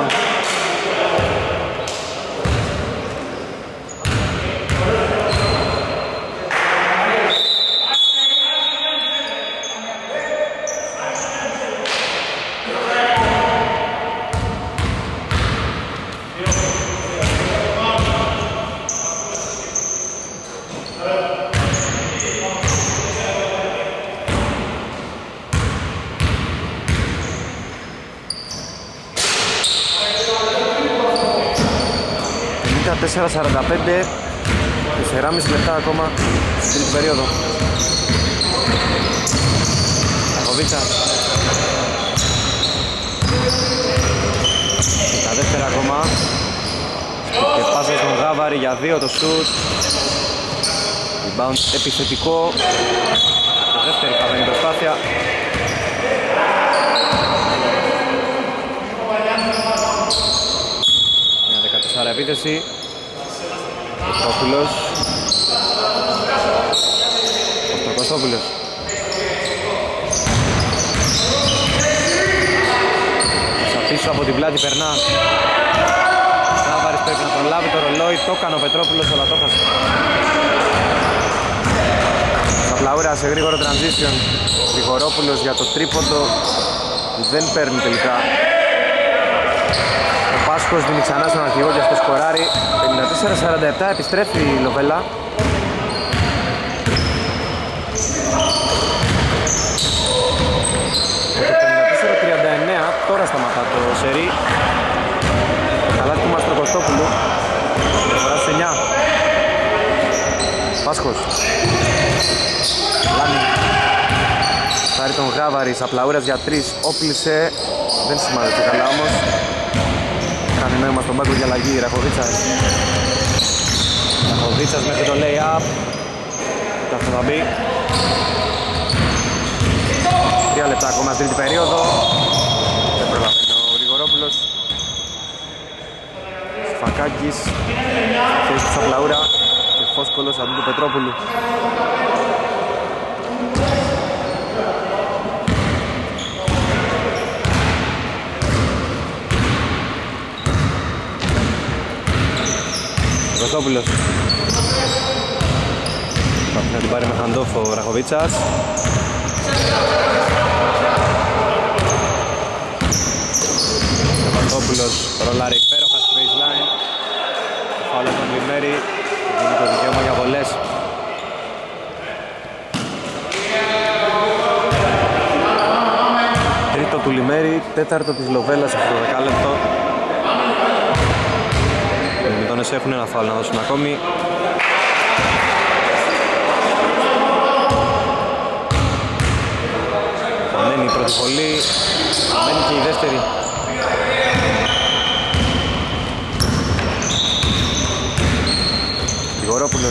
τέσσερα σαράντα πέντε, τέσσερα και μισό λεπτά ακόμα στην τρίτη περίοδο. Ραχοβίτσα. Τα δεύτερα ακόμα. Και πάσα στον Γάβαρη για δύο το σουτ. Rebound επιθετικό. Το δεύτερη χαμένη προσπάθεια. Μια δεκατέσσερα επίθεση. Κωστόπουλος. Κωστόπουλος. Στα πίσω από την πλάτη περνά. Σάβαρης πρέπει να τον λάβει το ρολόι. Το έκανε ο Πετρόπουλος, αλλά το χασε. Σαπλαούρα σε γρήγορο transition. Γρηγορόπουλος για το τρίποντο. Δεν παίρνει τελικά. Ο Πάσχος δίνει ξανά στον αρχηγό και αυτό σκοράρει. πενήντα τέσσερα σαράντα επτά, επιστρέφει η Λοβέλα. Το πενήντα τέσσερα τριάντα εννέα, τώρα σταματά το σερί. Καλάθι του Μαστροκωστόπουλου. Διαφορά στις εννιά. Πάσχος. Λάνι. Πάρει τον Γάβαρη, Σαπλαούρας για τρεις, όπλησε. Δεν σημάδεψε καλά όμως. Κάνει νόημα στον πάγκο για αλλαγή, Ραχοβίτσας. Ραχοβίτσας μέχρι το lay-up. Αυτό θα μπει. Τρία λεπτά ακόμα στην τρίτη περίοδο. Δεν προλαβαίνει ο Γρηγορόπουλος. Σφακάκης. Θέση του Σαπλαούρα. Και Φόσκολος αντί του Πετρόπουλου. Κωστόπουλος. Προσπαθεί να την πάρει με handoff ο Βραχοβίτσας. Παπαδόπουλος ρολάρει υπέροχα στη baseline. Το φάουλ από τον Λιμέρη, δίνει το δικαίωμα για βολές. Τρίτο του Λιμέρη, τέταρτο της Λοβέλας αυτό το δεκάλεπτο. Οι Μηδόνες έχουν ένα φάουλ να δώσουν ακόμη. Μένει η πρώτη βολή, μένει και η δεύτερη. Γρηγορόπουλος.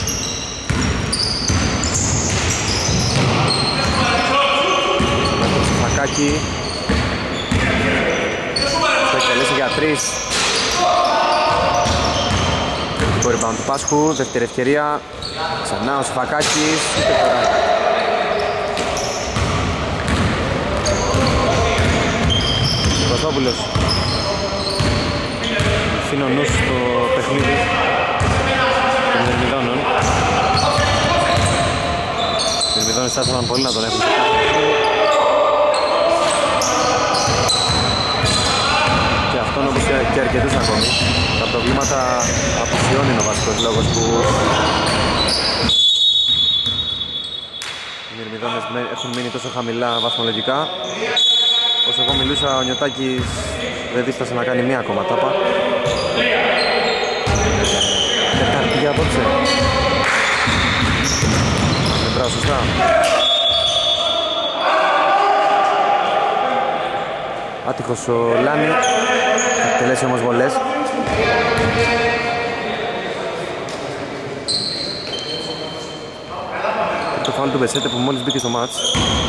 Φακάκι. Θα εκτελέσει για τρεις. Το rebound του Πάσχου, δεύτερη ευκαιρία. Ξανά ο Σφακάκης. Κωστόπουλος. Αφήνω νους στο παιχνίδι των Δερμιδόνων. Οι Δερμιδόνες θα ήθελαν πολύ να τον έχουν σε κάθε παιχνίδι. Και αυτόν όπως και αρκετούς ακόμη. Τα προβλήματα απουσιών είναι ο βασικός λόγος που οι Δερμιδόνες έχουν μείνει τόσο χαμηλά βαθμολογικά. Όσο εγώ μιλούσα, ο Νιωτάκης δεν δίστασε να κάνει μία ακόμα τάπα. Τετάρτη για απόψε. Μετράω σωστά. Άτυχος ο Λάνι. Θα εκτελέσει όμως βολές. Και το φάουλ του Μπεσέτε που μόλις μπήκε στο μάτς.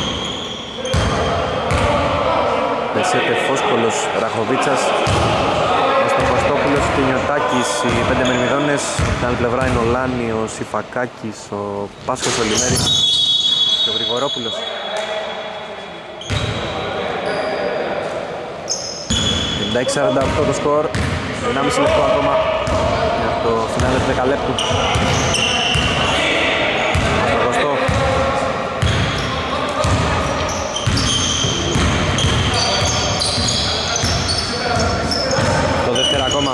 Μπεσέτε, Φόσκολος, Ραχοβίτσας, Μαστοχοστόπουλος και Νιωτάκης. Οι πέντε Μερμιδόνες. Στην άλλη πλευρά είναι ο Λάνι, ο Σιφακάκης, ο Πάσχος, ο Λιμέρης και ο Γρηγορόπουλος. πενήντα έξι σαράντα οκτώ το σκορ. ενάμιση λεπτό ακόμα για το φινάλε του δεκαλέπτου. Μαστοχοστό. Το δεύτερο ακόμα.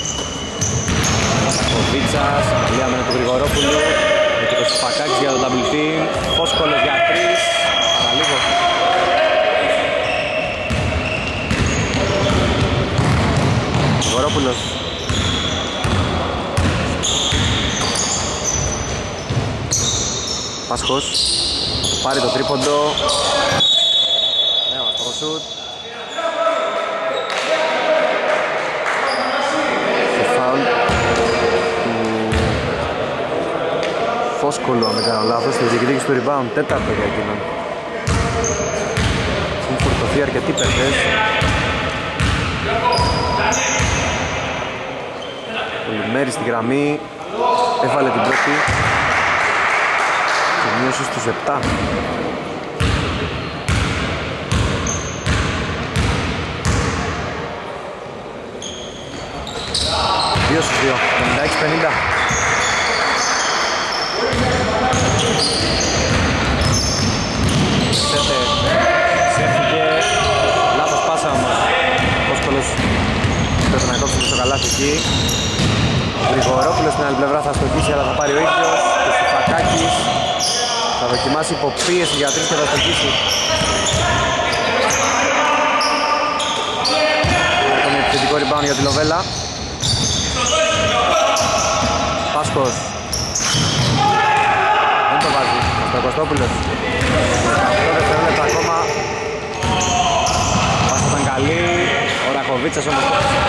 Ο Βίτσας, καλή άμενα του Γρηγορόπουλου. Με το Σιφακάκης για το double team. Φόσκολος για τρεις. Παραλίγο. Γρηγορόπουλος. Πάσχος. Πάρει το τρίποντο. Νέο αστοχο σουτ. Το φάουλ του Φόσκολου, αν δεν κάνω λάθος, στη διεκδίκηση του rebound. Τέταρτο για εκείνον. Έχουν φορτωθεί αρκετοί παίκτες. Ο Λιμέρης στη γραμμή. Έβαλε την πρώτη. Και μείωσε στους επτά. δύο στους δύο. πενήντα έξι πενήντα. Σέτε. Ξέφυγε. Λάθος πάσα όμως. Φόσκολος πρέπει να κόψει στο καλάθι εκεί. Γρηγορόπουλος στην άλλη πλευρά θα στοχίσει, αλλά θα πάρει ο ίδιος. Και Σιφακάκης θα δοκιμάσει υποπίεση για τρεις και θα στοχίσει. Τον επιθετικό rebound για τη Λοβέλα. Πάσχος. Δεν το βάζει. Ο Κωστόπουλος. Αυτό δευτερόλεπτα ακόμα. Πάσχος ήταν καλή. Ο Ραχοβίτσας όμως.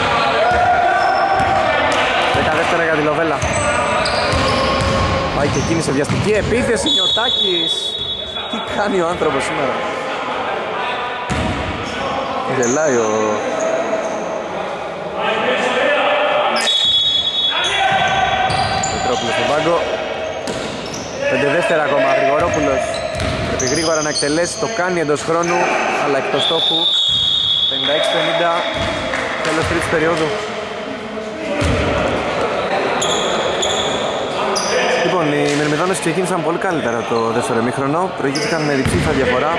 Δέκα δεύτερα για τη Λοβέλα. Πάει και εκείνη σε βιαστική επίθεση. Νιωτάκης. Τι κάνει ο άνθρωπος σήμερα. Γελάει ο... Μητρόπουλος στον πάγκο. Πέντε δεύτερα ακόμα. Γρηγορόπουλος. Πρέπει γρήγορα να εκτελέσει. Το κάνει εντός χρόνου. Αλλά εκτός στόχου. πενήντα έξι πενήντα. Τέλος τρίτης περίοδου. Λοιπόν, Λοιπόν, οι Μυρμηδόνες ξεκίνησαν πολύ καλύτερα το δεύτερο ημίχρονο. Προηγήθηκαν με διψήφια διαφορά.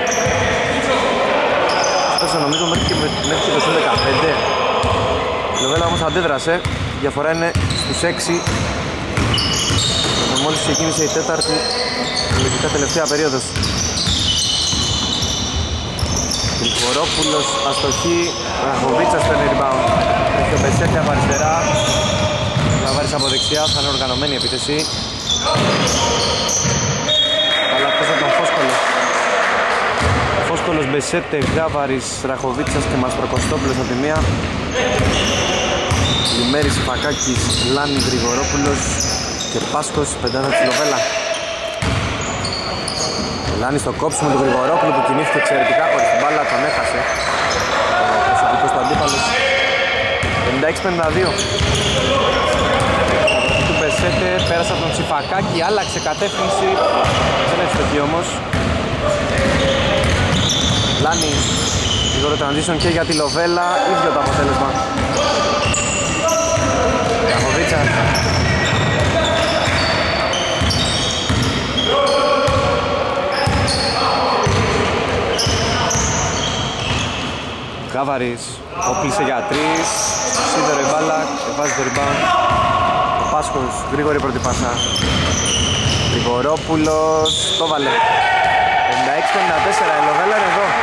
Φτάσαν νομίζω μέχρι και, μέχρι και το συν δεκαπέντε. Η Λοβέλα όμως αντέδρασε. Η διαφορά είναι στους έξι. Μόλις ξεκίνησε η τέταρτη, λογικά τελευταία περίοδος. Γρηγορόπουλος, αστοχή, Ραχοβίτσας παίρνει rebound. Έχει ο Μπεσέτη από αριστερά. Γαβάρης από δεξιά, θα είναι οργανωμένη η επίθεση. Αλλά αυτός από τον Φόσκολο. Φόσκολος, Μπεσέτε, Γαβάρης, Ραχοβίτσας και Μαστροκοστόπουλος από τη μία. Λιμέρης, Φακάκης, Λάνη, Γρηγορόπουλος και Πάσκος, πεντάδα της Λοβέλα. Λάνη στο κόψιμο του Γρηγορόπουλου που κινήθηκε εξαιρετικά χωρίς την μπάλα, τον έχασε. Ο προσωπικός του αντίπαλος. πενήντα έξι πενήντα δύο. Του Μπεσέτε πέρασε από τον Τσιφακάκη, άλλαξε κατεύθυνση. Δεν έφτωχε όμως. Λάνη, γρήγορο transition και για τη Λοβέλα, ίδιο το αποτέλεσμα. Ραχοβίτσας. Γαβάρης, όπλησε για τρεις, σίδερο η μπάλα, βάζει το rebound. Ο Πάσκος, γρήγορη πρώτη πάσα. Γρηγορόπουλος, το βάλε. πενήντα έξι πενήντα τέσσερα, η Λοβέλα είναι εδώ.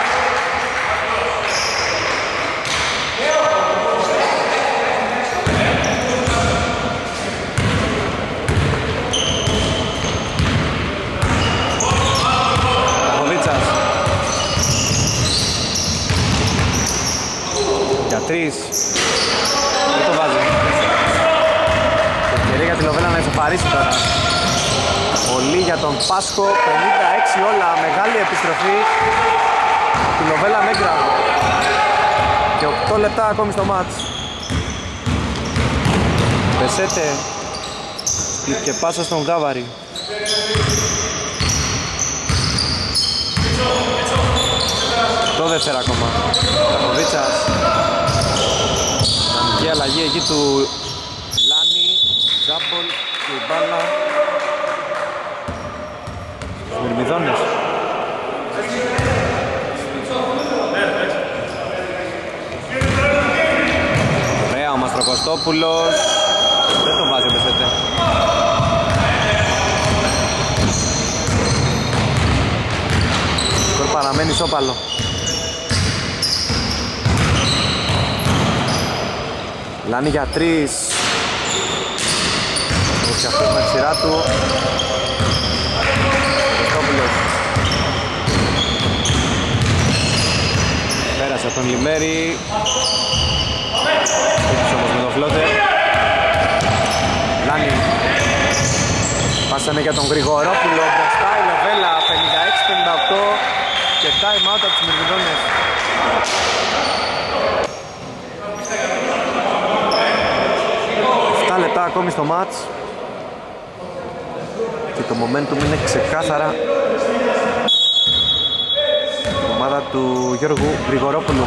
Τρεις. Δεν το βάζει. Ευκαιρία για τη Λοβέλα να ισοφαρίσει τώρα. Πολύ για τον Πάσχο. πενήντα έξι όλα. Μεγάλη επιστροφή. Τη Λοβέλα Μέγκρα. Και οκτώ λεπτά ακόμη στο μάτς. Πεσέτε. Και πάσα στον Γάβαρη. Το δεύτερο ακόμα. Ραχοβίτσας. Δυναμική αλλαγή εκεί του Λάνη, Τζάμπολ και η μπάλα στους Μυρμηδόνες. Ωραία ο Μαστροκοστόπουλος. Δεν τον βάζει ο Μπεσέτε. Σκορ παραμένει ισόπαλο. Λάνη για τρεις. Όχι αυτός με τη σειρά του. Κωστόπουλος. Πέρασε από τον Λιμέρη. Έχεις όμως με τον Φλότε. Λάνη. Πάσανε για τον Γρηγορόπουλο. Μπροστά η Λοβέλα. πενήντα έξι πενήντα οκτώ. Και time out από τους Μυρμηδόνες. επτά λεπτά ακόμη στο μάτς και το momentum είναι ξεκάθαρα η ομάδα του Γιώργου Γρηγορόπουλου.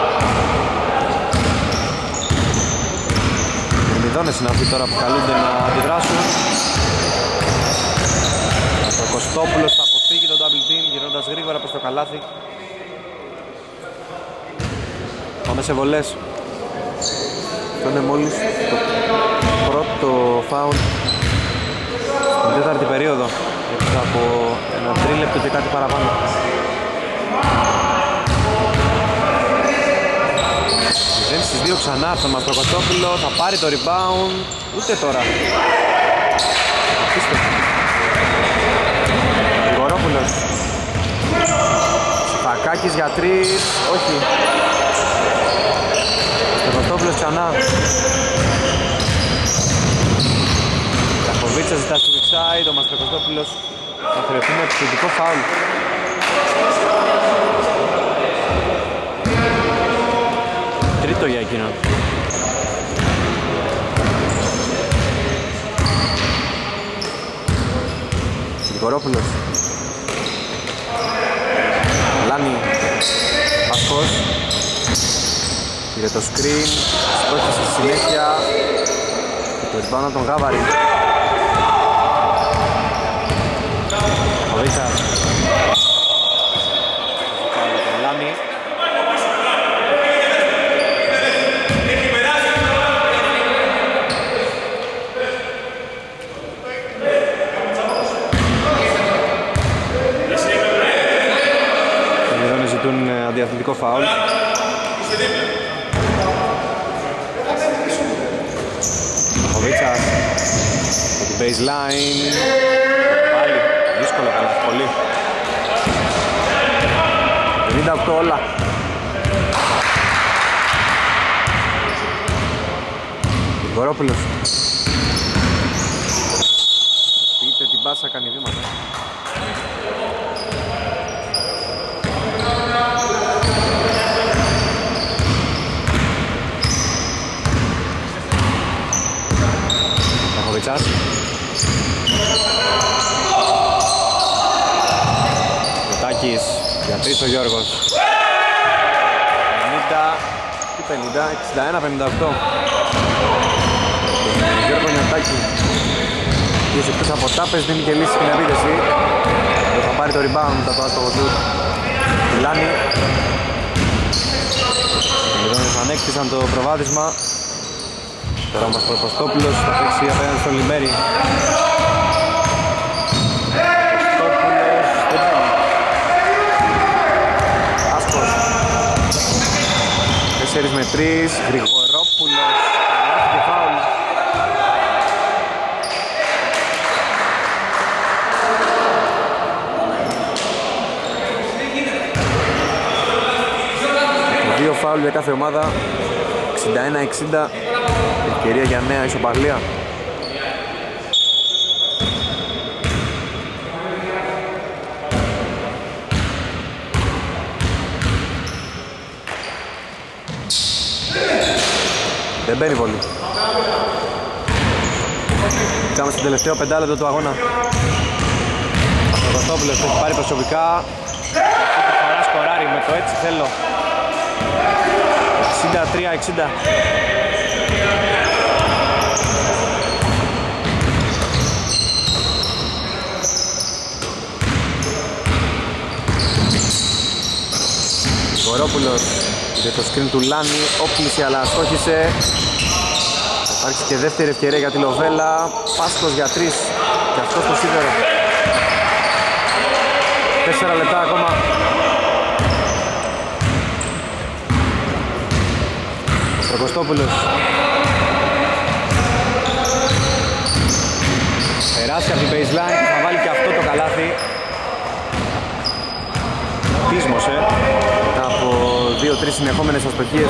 Οι Μυρμηδόνες είναι αυτοί τώρα που καλούνται να αντιδράσουν. Ο Κωστόπουλος θα αποφύγει το double team γυρνώντας γρήγορα προς το καλάθι. Πάμε σε βολές. Αυτό είναι μόλις το πρώτο φάουλ στην τέταρτη περίοδο, έξω από ένα τρίλεπτο και κάτι παραπάνω. Δεν στις δύο ξανά από τον Μαστροκοστόπουλο, θα πάρει το rebound, ούτε τώρα. Αφήστε. Γρηγορόπουλος. Σιφακάκης για τρεις, όχι. Μαστροκοστόπουλος ξανά. Ραχοβίτσας ζητά στο Βιξάι, το Μαστροκοστόπουλος θα χρειαστεί με επιθετικό φάουλ. Τρίτο για εκείνον. Γρηγορόπουλος. Λάνη. Πασκός. Πήρε το screen. Στόχισε στη συνέχεια. Και το rebound τον Γάβαρη. Παποβίτσας. Φάουλ τον Λάνη. Οι ζητούν αντιαθλητικό φάουλ. Παποβίτσας από την baseline. Πάλι δύσκολο καλά, πολύ. πενήντα οκτώ όλα. Γορόπουλος. Πείτε την πάσα, κάνει βήματα. Παποβίτσας. Κοτάκης για τρεις ο Γιώργος. πενήντα και πενήντα, εξήντα ένα πενήντα οκτώ. Γιώργο Νιωτάκη. Ποιος εκτός από τάπες δίνει και λύση στην επίθεση. Θα πάρει το rebound μετά το άστοχο του Λάνη. Οι Λιδόνες ανέκτησαν το προβάδισμα. Τώρα μας ο Κωστόπουλος θα παίξει απέναντι στον Λιμπέρι. Κωστόπουλος δεν παίρνει. Άσκος. Τέσσερις με τρεις. Γρηγορόπουλος. Καλάθι και φάουλ. Δύο φάουλ για κάθε ομάδα. εξήντα ένα εξήντα. Ευκαιρία για νέα ισοπαλία. Δεν μπαίνει πολύ. Κάμε στο τελευταίο πεντάλεπτο του αγώνα. Ο Κωστόπουλος έχει πάρει προσωπικά. Αυτή τη φορά σκοράρει με το έτσι θέλω. εξήντα τρία εξήντα. Γορόπουλος για το screen του Λάνη, όπλησε αλλά αστόχησε. Θα υπάρξει και δεύτερη ευκαιρία για τη Λοβέλα. Πάσκος για τρεις και αυτό στο σίδερο. Τέσσερα λεπτά ακόμα. Ο Κωστόπουλος. Περάσει από την baseline και θα βάλει και αυτό το καλάθι. Τίσμωσε από δύο τρεις συνεχόμενες αστοχίες.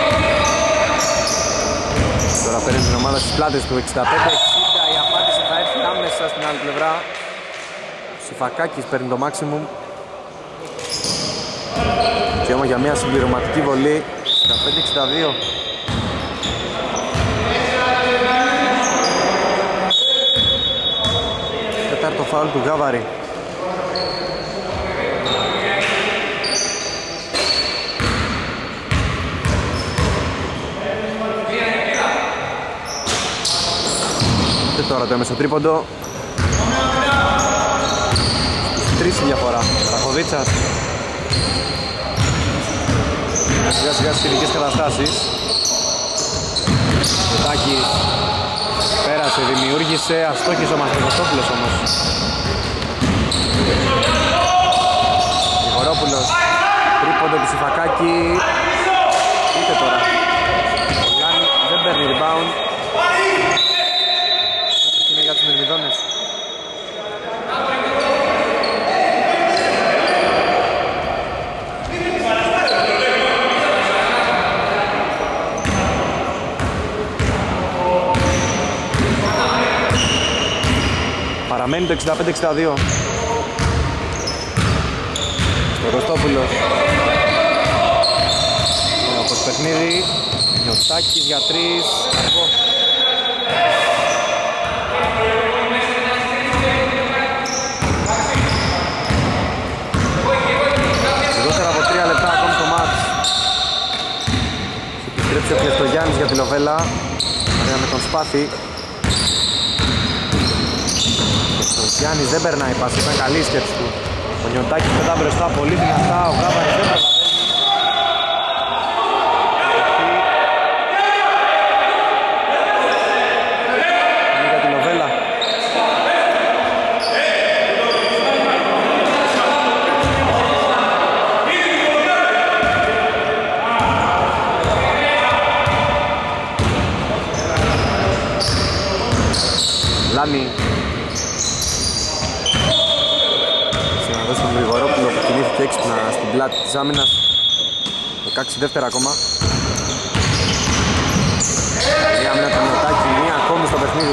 Τώρα παίρνει την ομάδα στις πλάτες του. Εξήντα πέντε εξήντα. Η απάντηση θα έρθει άμεσα στην άλλη πλευρά. Σιφακάκης παίρνει το maximum. Και όμως για μια συμπληρωματική βολή. εξήντα πέντε εξήντα δύο. Τέταρτο φάουλ του Γάβαρη. Και τώρα το έμεσο τρίποντο. Τρεις η διαφορά. Ραχοβίτσας. Σιγά σιγά στις ειδικές καταστάσεις. Κοτάκης πέρασε, δημιούργησε, αστόχησε ο Μαστροκοστόπουλος όμως. Γρηγορόπουλος, τρίποντο του Σιφακάκη. Είτε τώρα. Ο Λάνη δεν παίρνει rebound. Καταρχήν είναι για τους Μυρμηδόνες. Παραμένει το εξήντα πέντε εξήντα δύο. Στο Κωστόπουλος. Όπως παιχνίδι. Νιωτάκης για τρεις. Αργό. Λιγότερα από τρία λεπτά ακόμη στο μάτς. Θα επιστρέψει ο Κλεφτογιάννης για τη Λοβέλα. Ωραία με τον Σπάθη. Γιάννης δεν περνάει πάση, ήταν καλή η σκέψη του. Ο Νιωτάκης πετά μπροστά πολύ δυνατά, ο Γάβαρης δεν προλαβαίνει. Είναι για τη Λοβέλα. Λάνη. Συναντώ στον Γρηγορόπουλο που κινήθηκε έξυπνα στην πλάτη της άμυνας. δεκαέξι δεύτερα ακόμα. Η άμυνα του Μιωτάκη, μία ακόμη στο παιχνίδι.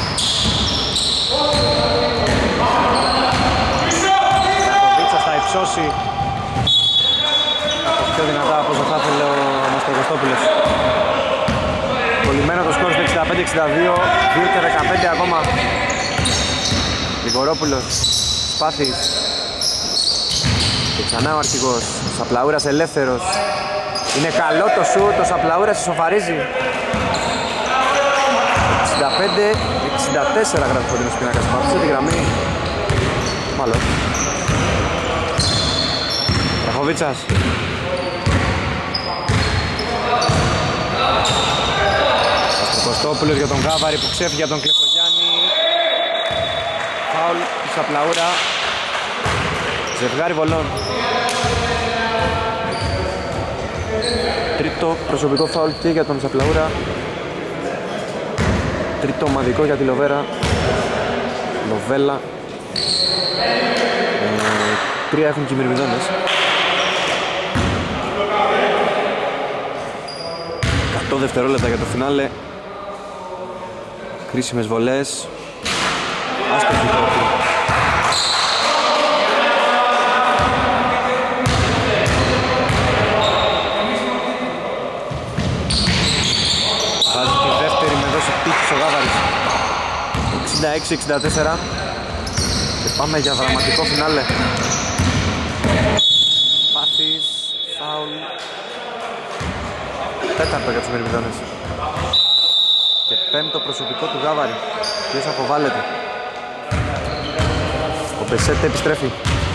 Γιακοβίτσας θα υψώσει. Κάπως πιο δυνατά από όσο θα ήθελε ο Μαστροκοστόπουλος. Κολλημένο το σκορ στο εξήντα πέντε εξήντα δύο, δύο και δεκαπέντε ακόμα. Γρηγορόπουλος, Σπάθης. Και ξανά ο αρχηγός, ο Σαπλαούρας ελεύθερος. Είναι καλό το σουτ, ο Σαπλαούρας ισοφαρίζει. εξήντα πέντε εξήντα τέσσερα γράφει κοντινός πίνακας. Πατούσε τη γραμμή. Μάλλον. Ραχοβίτσας. Κωστόπουλος για τον Γάβαρη που ξέφυγε για τον Κλεφτογιάννη. Φάουλ του Σαπλαούρα. Ζευγάρι βολών. Τρίτο προσωπικό φάουλ και για τον Σαπλαούρα. Τρίτο ομαδικό για τη Λοβέρα. Λοβέλα. ε, Τρία έχουν και οι Μυρμηδόνες. εκατό δευτερόλεπτα για το φινάλε. Κρίσιμες βολές. Άστοχη πρώτη. Βάζει τη δεύτερη με δόση πίχης ο Γάβαρης. εξήντα έξι εξήντα τέσσερα. Και πάμε για δραματικό φινάλε. Πάθης, φάουλ. Τέταρτο για τους Μυρμηδόνες. Και πέμπτο προσωπικό του Γάβαρη. Ποιος αποβάλλεται. Ο Μπεσέτε επιστρέφει.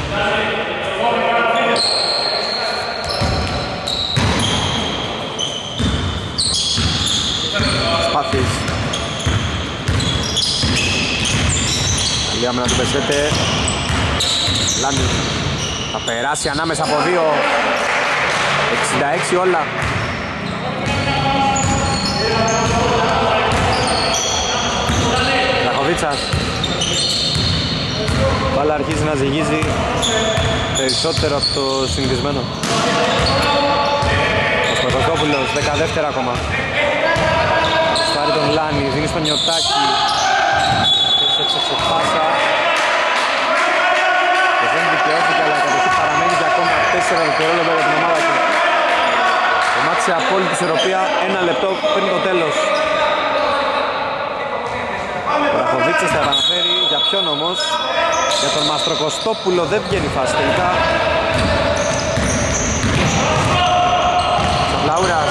Σπάθης. Καλή άμυνα του Μπεσέτε. Λάνι. Θα περάσει ανάμεσα από δύο. εξήντα έξι όλα. Ραχοβίτσας. Μπάλα αρχίζει να ζυγίζει περισσότερο από το συνηθισμένο. Ο Σπαθοκόπουλος, δέκα δεύτερα ακόμα. Στάρει τον Λάνι, δίνει στο Νιωτάκη. Έψεξε πάσα. Και δεν δικαιώθηκε, αλλά η κατοχή παραμένει για ακόμα τέσσερα δευτερόλεπτα για την ομάδα του. Το μάτι σε απόλυτη ισορροπία, ένα λεπτό πριν το τέλος. Ο Ραχοβίτσας θα επαναφέρει, για ποιον όμως? Για τον Μαστροκοστόπουλο δεν βγαίνει φάση τελικά. Σαπλαούρας.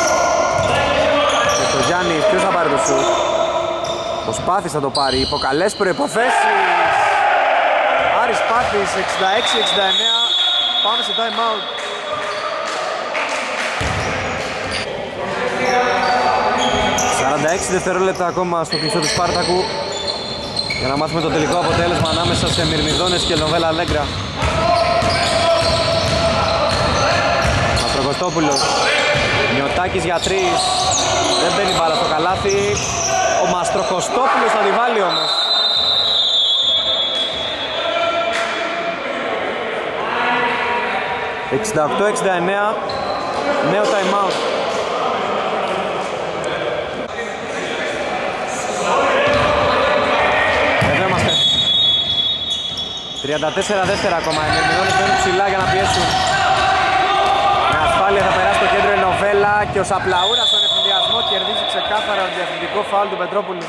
Και το Γιάννης, ποιος θα πάρει το σουτ? Ο Σπάθης θα το πάρει, υπό καλές προϋποθέσεις. Άρης Σπάθης, εξήντα έξι εξήντα εννέα. Πάμε σε time out. σαράντα έξι δευτερόλεπτα ακόμα στο κλειστό του Σπάρτακου για να μάθουμε το τελικό αποτέλεσμα ανάμεσα σε Μυρμηδόνες και Λοβέλα Αλέγκρα. Μαστροκοστόπουλος, Νιωτάκης για τρεις, δεν μπαίνει μπάλα στο καλάθι. Ο Μαστροκοστόπουλος θα τη βάλει όμως. εξήντα οκτώ εξήντα εννέα, νέο time out. τριάντα τέσσερα δεύτερα ακόμα, οι Μυρμηδόνες μπαίνουν ψηλά για να πιέσουν. Με ασφάλεια θα περάσει το κέντρο η Λοβέλα και ο Σαπλαούρας στον ευθυνδιασμό κερδίζει ξεκάθαρα το διαφορετικό φάουλ του Πετρόπουλου.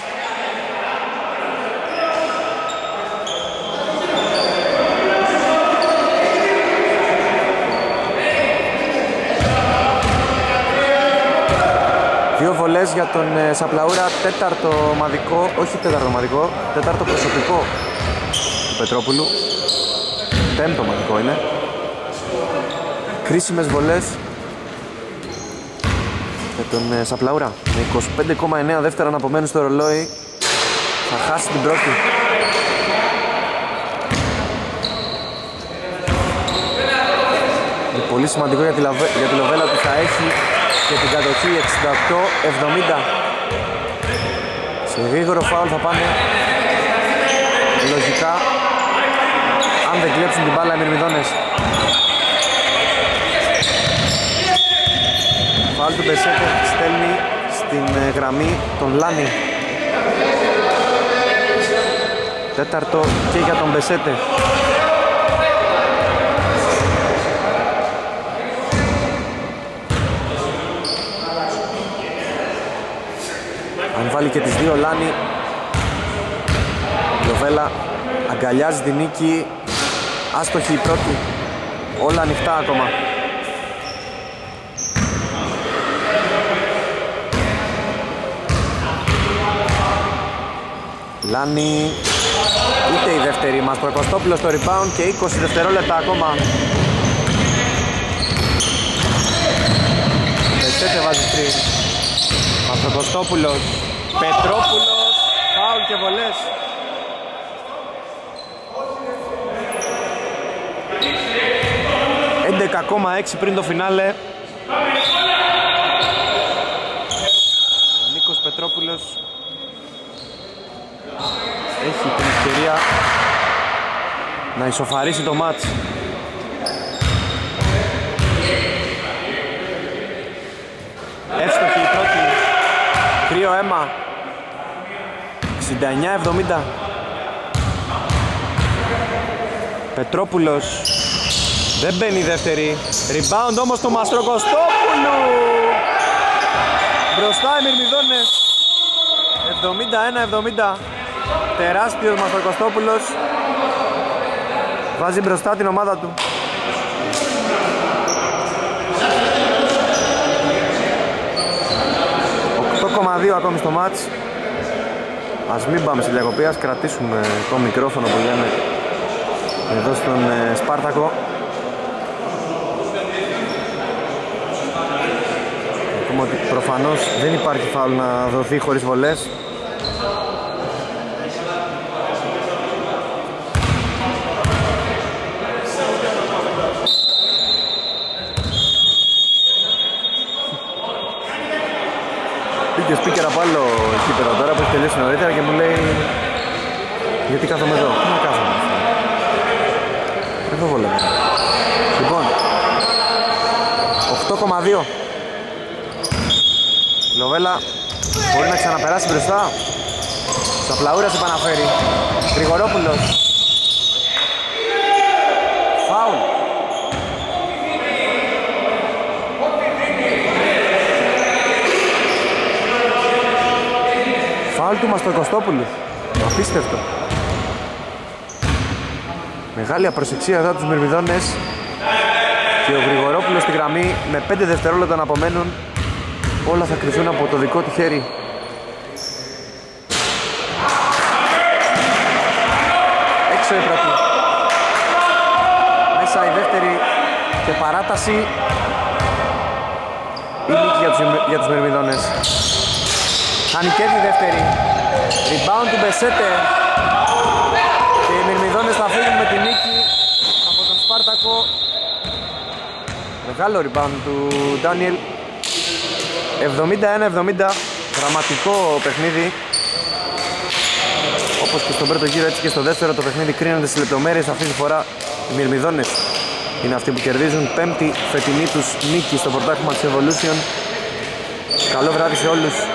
Δύο βολές για τον Σαπλαούρα, τέταρτο ομαδικό, όχι τέταρτο ομαδικό, τέταρτο προσωπικό Πετρόπουλου. Πέμπτο μαγικό είναι. Κρίσιμες βολές για τον ε, Σαπλαούρα. Με είκοσι πέντε κόμμα εννέα δεύτερα να απομένουν στο ρολόι. Θα χάσει την πρώτη. Είναι πολύ σημαντικό για τη, λαβε... για τη Λοβέλα που θα έχει και την κατοχή εξήντα οκτώ εβδομήντα. Σε γρήγορο φάουλ θα πάνε λογικά αν δεν κλέψουν την μπάλα οι Μυρμηδόνες. Φάουλ του Μπεσέτε στέλνει στην γραμμή τον Λάνι. Τέταρτο και για τον Μπεσέτε. Αν βάλει και τις δύο Λάνι, η Λοβέλα αγκαλιάζει την νίκη. Άστοχη η πρώτη. Όλα ανοιχτά ακόμα. Λάνι, ούτε η δεύτερη. Μαστροκοστόπουλος στο rebound και είκοσι δευτερόλεπτα ακόμα. Πετσέτε βάζει τρεις. Μαστροκοστόπουλος, Πετρόπουλος, φάουλ και βολές. έντεκα κόμμα έξι πριν το φινάλε. Ο Νίκος Πετρόπουλος έχει την ευκαιρία να ισοφαρίσει το μάτς. Εύστοχη η πρώτη. Κρύο αίμα. εξήντα εννιά εβδομήντα. Πετρόπουλος. Δεν μπαίνει η δεύτερη. Rebound όμως το Μαστροκοστόπουλου. Μπροστά οι Μυρμηδόνες. εβδομήντα ένα εβδομήντα. Τεράστιος Μαστροκοστόπουλος. Βάζει μπροστά την ομάδα του. οκτώ κόμμα δύο ακόμη στο μάτς. Ας μην πάμε σε διακοπή, ας κρατήσουμε το μικρόφωνο που λέμε εδώ στον ε, Σπάρτακο. Ακούμε ότι προφανώς δεν υπάρχει φάουλ να δοθεί χωρίς βολές. Πήγε ο speaker από άλλο κήπεδο τώρα που έχει τελειώσει νωρίτερα και μου λέει γιατί κάθομαι εδώ. Τι να κάθομαι. Εδώ βολεύω. Λοιπόν, οκτώ κόμμα δύο. Λοβέλα μπορεί να ξαναπεράσει μπροστά. Σαπλαούρας επαναφέρει. Γρηγορόπουλος. Φάουλ. Φάουλ του Μαστροκοστόπουλου. Απίστευτο. Μεγάλη απροσεξία εδώ τους Μυρμηδόνες. Και ο Γρηγορόπουλος στη γραμμή με πέντε δευτερόλεπτα να απομένουν. Όλα θα κρυφθούν από το δικό του χέρι. Έξω η πρώτη. Μέσα η δεύτερη και παράταση. Η νίκη για τους, για τους Μυρμηδόνες. Χάνει και τη δεύτερη. Rebound του Μπεσέτε. Και οι Μυρμηδόνες θα φύγουν με τη νίκη από τον Σπάρτακο. Μεγάλο rebound του Ντάνιελ. εβδομήντα ένα εβδομήντα. Δραματικό παιχνίδι. Όπως και στον πρώτο γύρο έτσι και στο δεύτερο το παιχνίδι κρίνονται στις λεπτομέρειες. Αυτή τη φορά οι Μυρμηδόνες είναι αυτοί που κερδίζουν. Πέμπτη φετινή τους νίκη στο πρωτάθλημα της Evolution. Καλό βράδυ σε όλους.